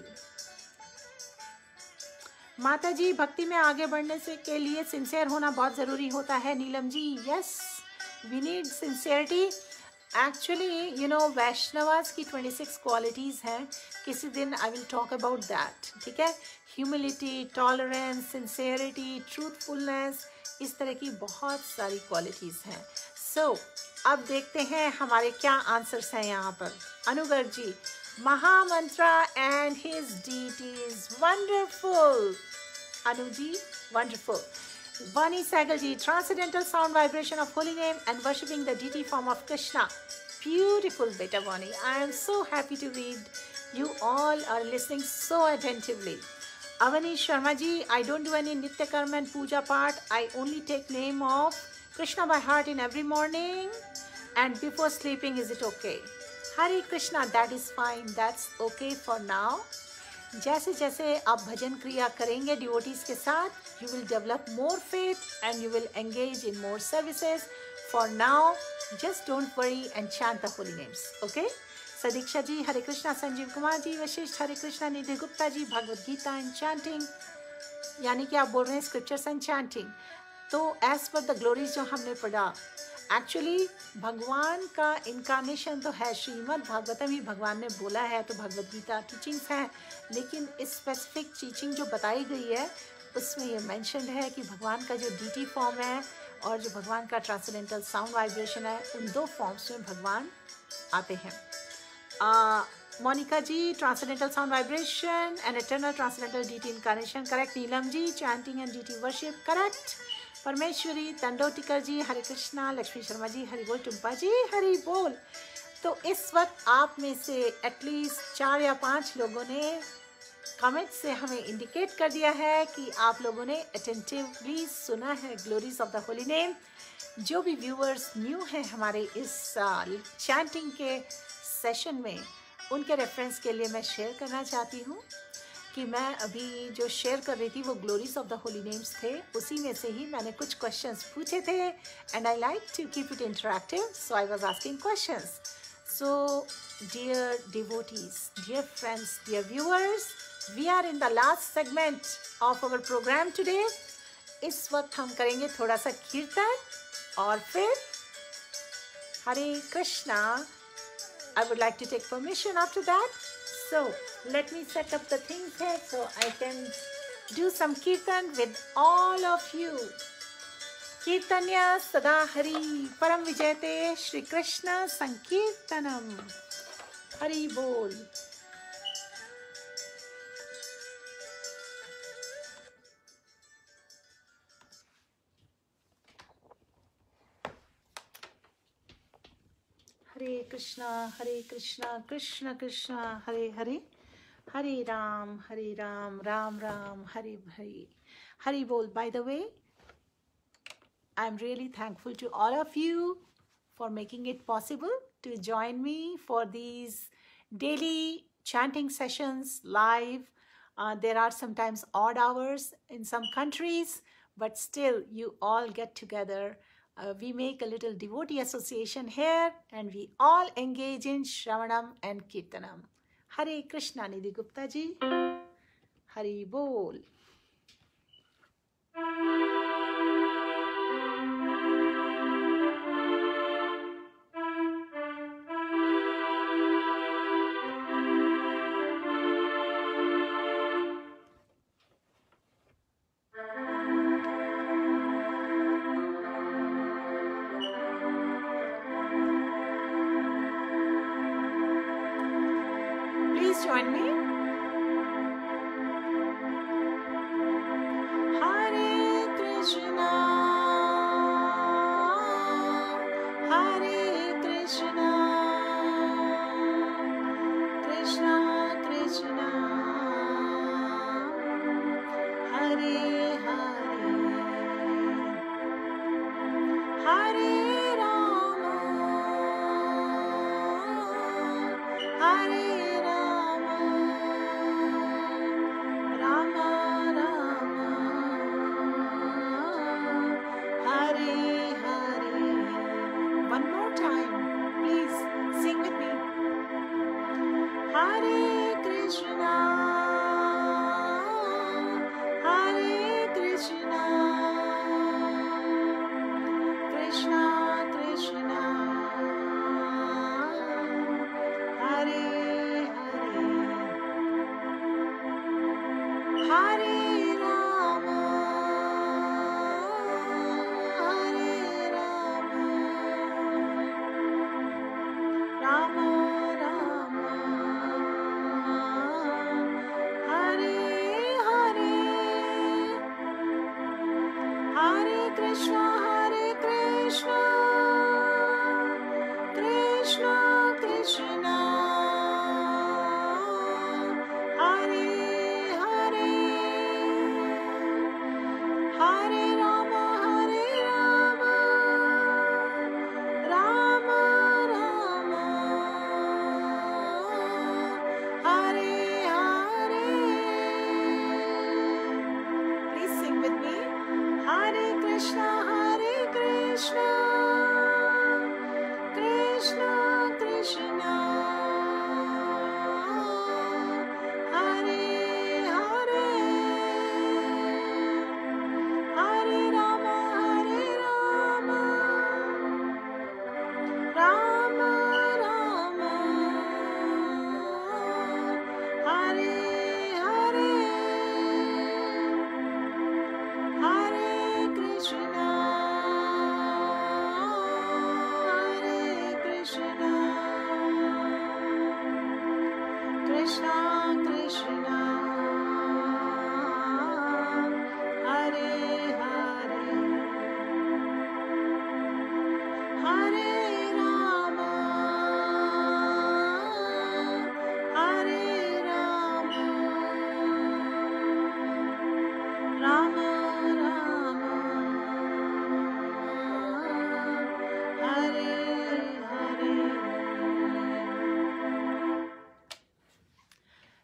माता जी, भक्ति में आगे बढ़ने से के लिए sincere होना बहुत ज़रूरी होता है. Neelam ji, yes, we need sincerity. Actually, you know, Vaishnavas की twenty-six qualities हैं. किसी दिन I will talk about that. ठीक है? Humility, tolerance, sincerity, truthfulness, इस तरह की बहुत सारी qualities हैं. So, अब देखते हैं हमारे क्या आंसर्स हैं यहाँ पर. अनुगर जी, महामंत्रा and his deities, wonderful. Anu ji, wonderful. Vani Sagal ji, transcendental sound vibration of holy name and worshipping the deity form of Krishna. Beautiful, beta Vani. I am so happy to read. You all are listening so attentively. Avani Sharma ji, I don't do any Nitya Karma and Puja part. I only take name of Krishna by heart in every morning and before sleeping. Is it okay? Hare Krishna, that is fine. That's okay for now. जैसे जैसे आप भजन क्रिया करेंगे devotees के साथ, you will develop more faith and you will engage in more services. For now, just don't worry and chant the holy names. Okay? Sadiksha ji, Hare Krishna. Sanjeev Kumar ji, Vashisht, Hare Krishna. Nidhi Gupta ji, Bhagavad Gita and chanting. यानी कि आप बोल रहे हैं scriptures and chanting. तो as per the glories जो हमने पढ़ा, एक्चुअली भगवान का इनकारनेशन तो है, श्रीमद् भागवतम ही भगवान ने बोला है, तो भगवद गीता टीचिंग्स हैं. लेकिन इस स्पेसिफिक टीचिंग जो बताई गई है उसमें ये मेंशन्ड है कि भगवान का जो डीटी फॉर्म है और जो भगवान का ट्रांसेंडेंटल साउंड वाइब्रेशन है, उन दो फॉर्म्स में भगवान आते हैं. Monika ji, transcendental sound vibration and eternal transcendental deity incarnation, correct. Neelam ji, chanting and deity worship, correct. Parameshwari Tandotikar ji, Hare Krishna. Lakshmi Sharma ji, Hari bol. Tumpa जी, हरि बोल. तो इस वक्त आप में से एटलीस्ट चार या पांच लोगों ने कमेंट से हमें इंडिकेट कर दिया है कि आप लोगों ने अटेंटिवली सुना है glories of the holy name. जो भी व्यूअर्स न्यू हैं हमारे इस चैंटिंग के सेशन में, उनके रेफरेंस के लिए मैं शेयर करना चाहती हूँ. कि मैं अभी जो शेयर कर रही थी वो glories of the holy names थे, उसी में से ही मैंने कुछ क्वेश्चंस पूछे थे and I like to keep it interactive, so I was asking questions. So dear devotees, dear friends, dear viewers, we are in the last segment of our program today. इस वक्त हम करेंगे थोड़ा सा कीर्तन और फिर हरे Krishna. I would like to take permission after that. So let me set up the things here so I can do some kirtan with all of you. Kirtanya sada hari param vijayate Shri Krishna sankirtanam. Hari bol. Hare Krishna, Hare Krishna, Krishna Krishna, Hare Hare, Hare Ram, Hare Ram, Ram Ram, Hare Hare, Hare Bol. By the way, I'm really thankful to all of you for making it possible to join me for these daily chanting sessions live. Uh, there are sometimes odd hours in some countries, but still you all get together. Uh, we make a little devotee association here and we all engage in Shravanam and Kirtanam. Hare Krishna, Nidhi Gupta ji. Hari Bol. Join me. Hare Krishna, Hare Krishna, Krishna Krishna, Hare Hare, Hare Rama, Hare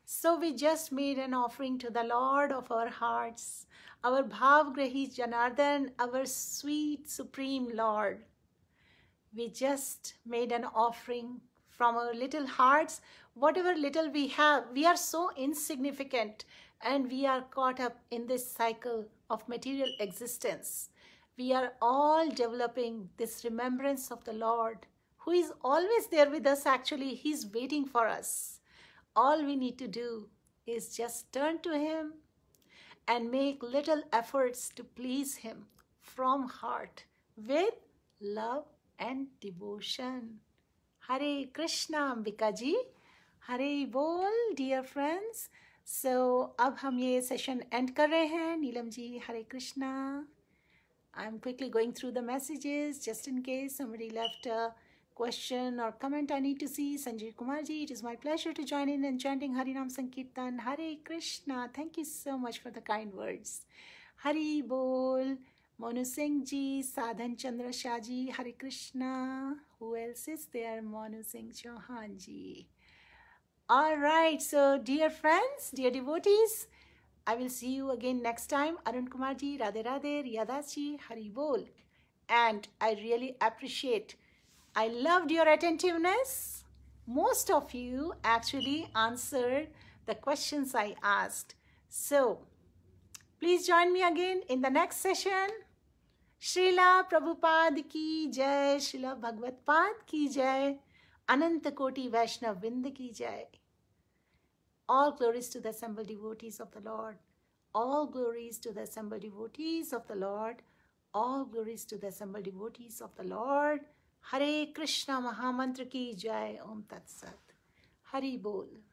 So we just made an offering to the Lord of our hearts, our Bhavgrahi Janardhan, our sweet Supreme Lord. We just made an offering from our little hearts, whatever little we have. We are so insignificant and we are caught up in this cycle of material existence. We are all developing this remembrance of the Lord, who is always there with us. Actually, He's waiting for us. All we need to do is just turn to Him and make little efforts to please Him from heart with love and devotion. Hare Krishna, Ambika ji. Hare Bol, dear friends. So, अब हम ये session end कर रहे हैं. Neelam ji, Hare Krishna. I'm quickly going through the messages just in case somebody left a question or comment I need to see. Sanjay Kumar ji, it is my pleasure to join in and chanting Harinam Sankirtan. Hare Krishna. Thank you so much for the kind words. Hari Bol. Monu Singh ji, Sadhan Chandra Shah ji, Hare Krishna. Who else is there? Monu Singh Chauhan ji. All right, so dear friends, dear devotees, I will see you again next time. Arun Kumar ji, Radhe Radhe, Riyadas ji, Hari Bol. And I really appreciate, I loved your attentiveness. Most of you actually answered the questions I asked. So, please join me again in the next session. Srila Prabhupada ki jai, Srila Bhagavad Pad ki jai, Ananta Koti Vaishnav Vind ki jai. All glories to the assembled devotees of the Lord. All glories to the assembled devotees of the Lord. All glories to the assembled devotees of the Lord. Hare Krishna Mahamantra ki jai. Om Tat Sat. Hari Bol.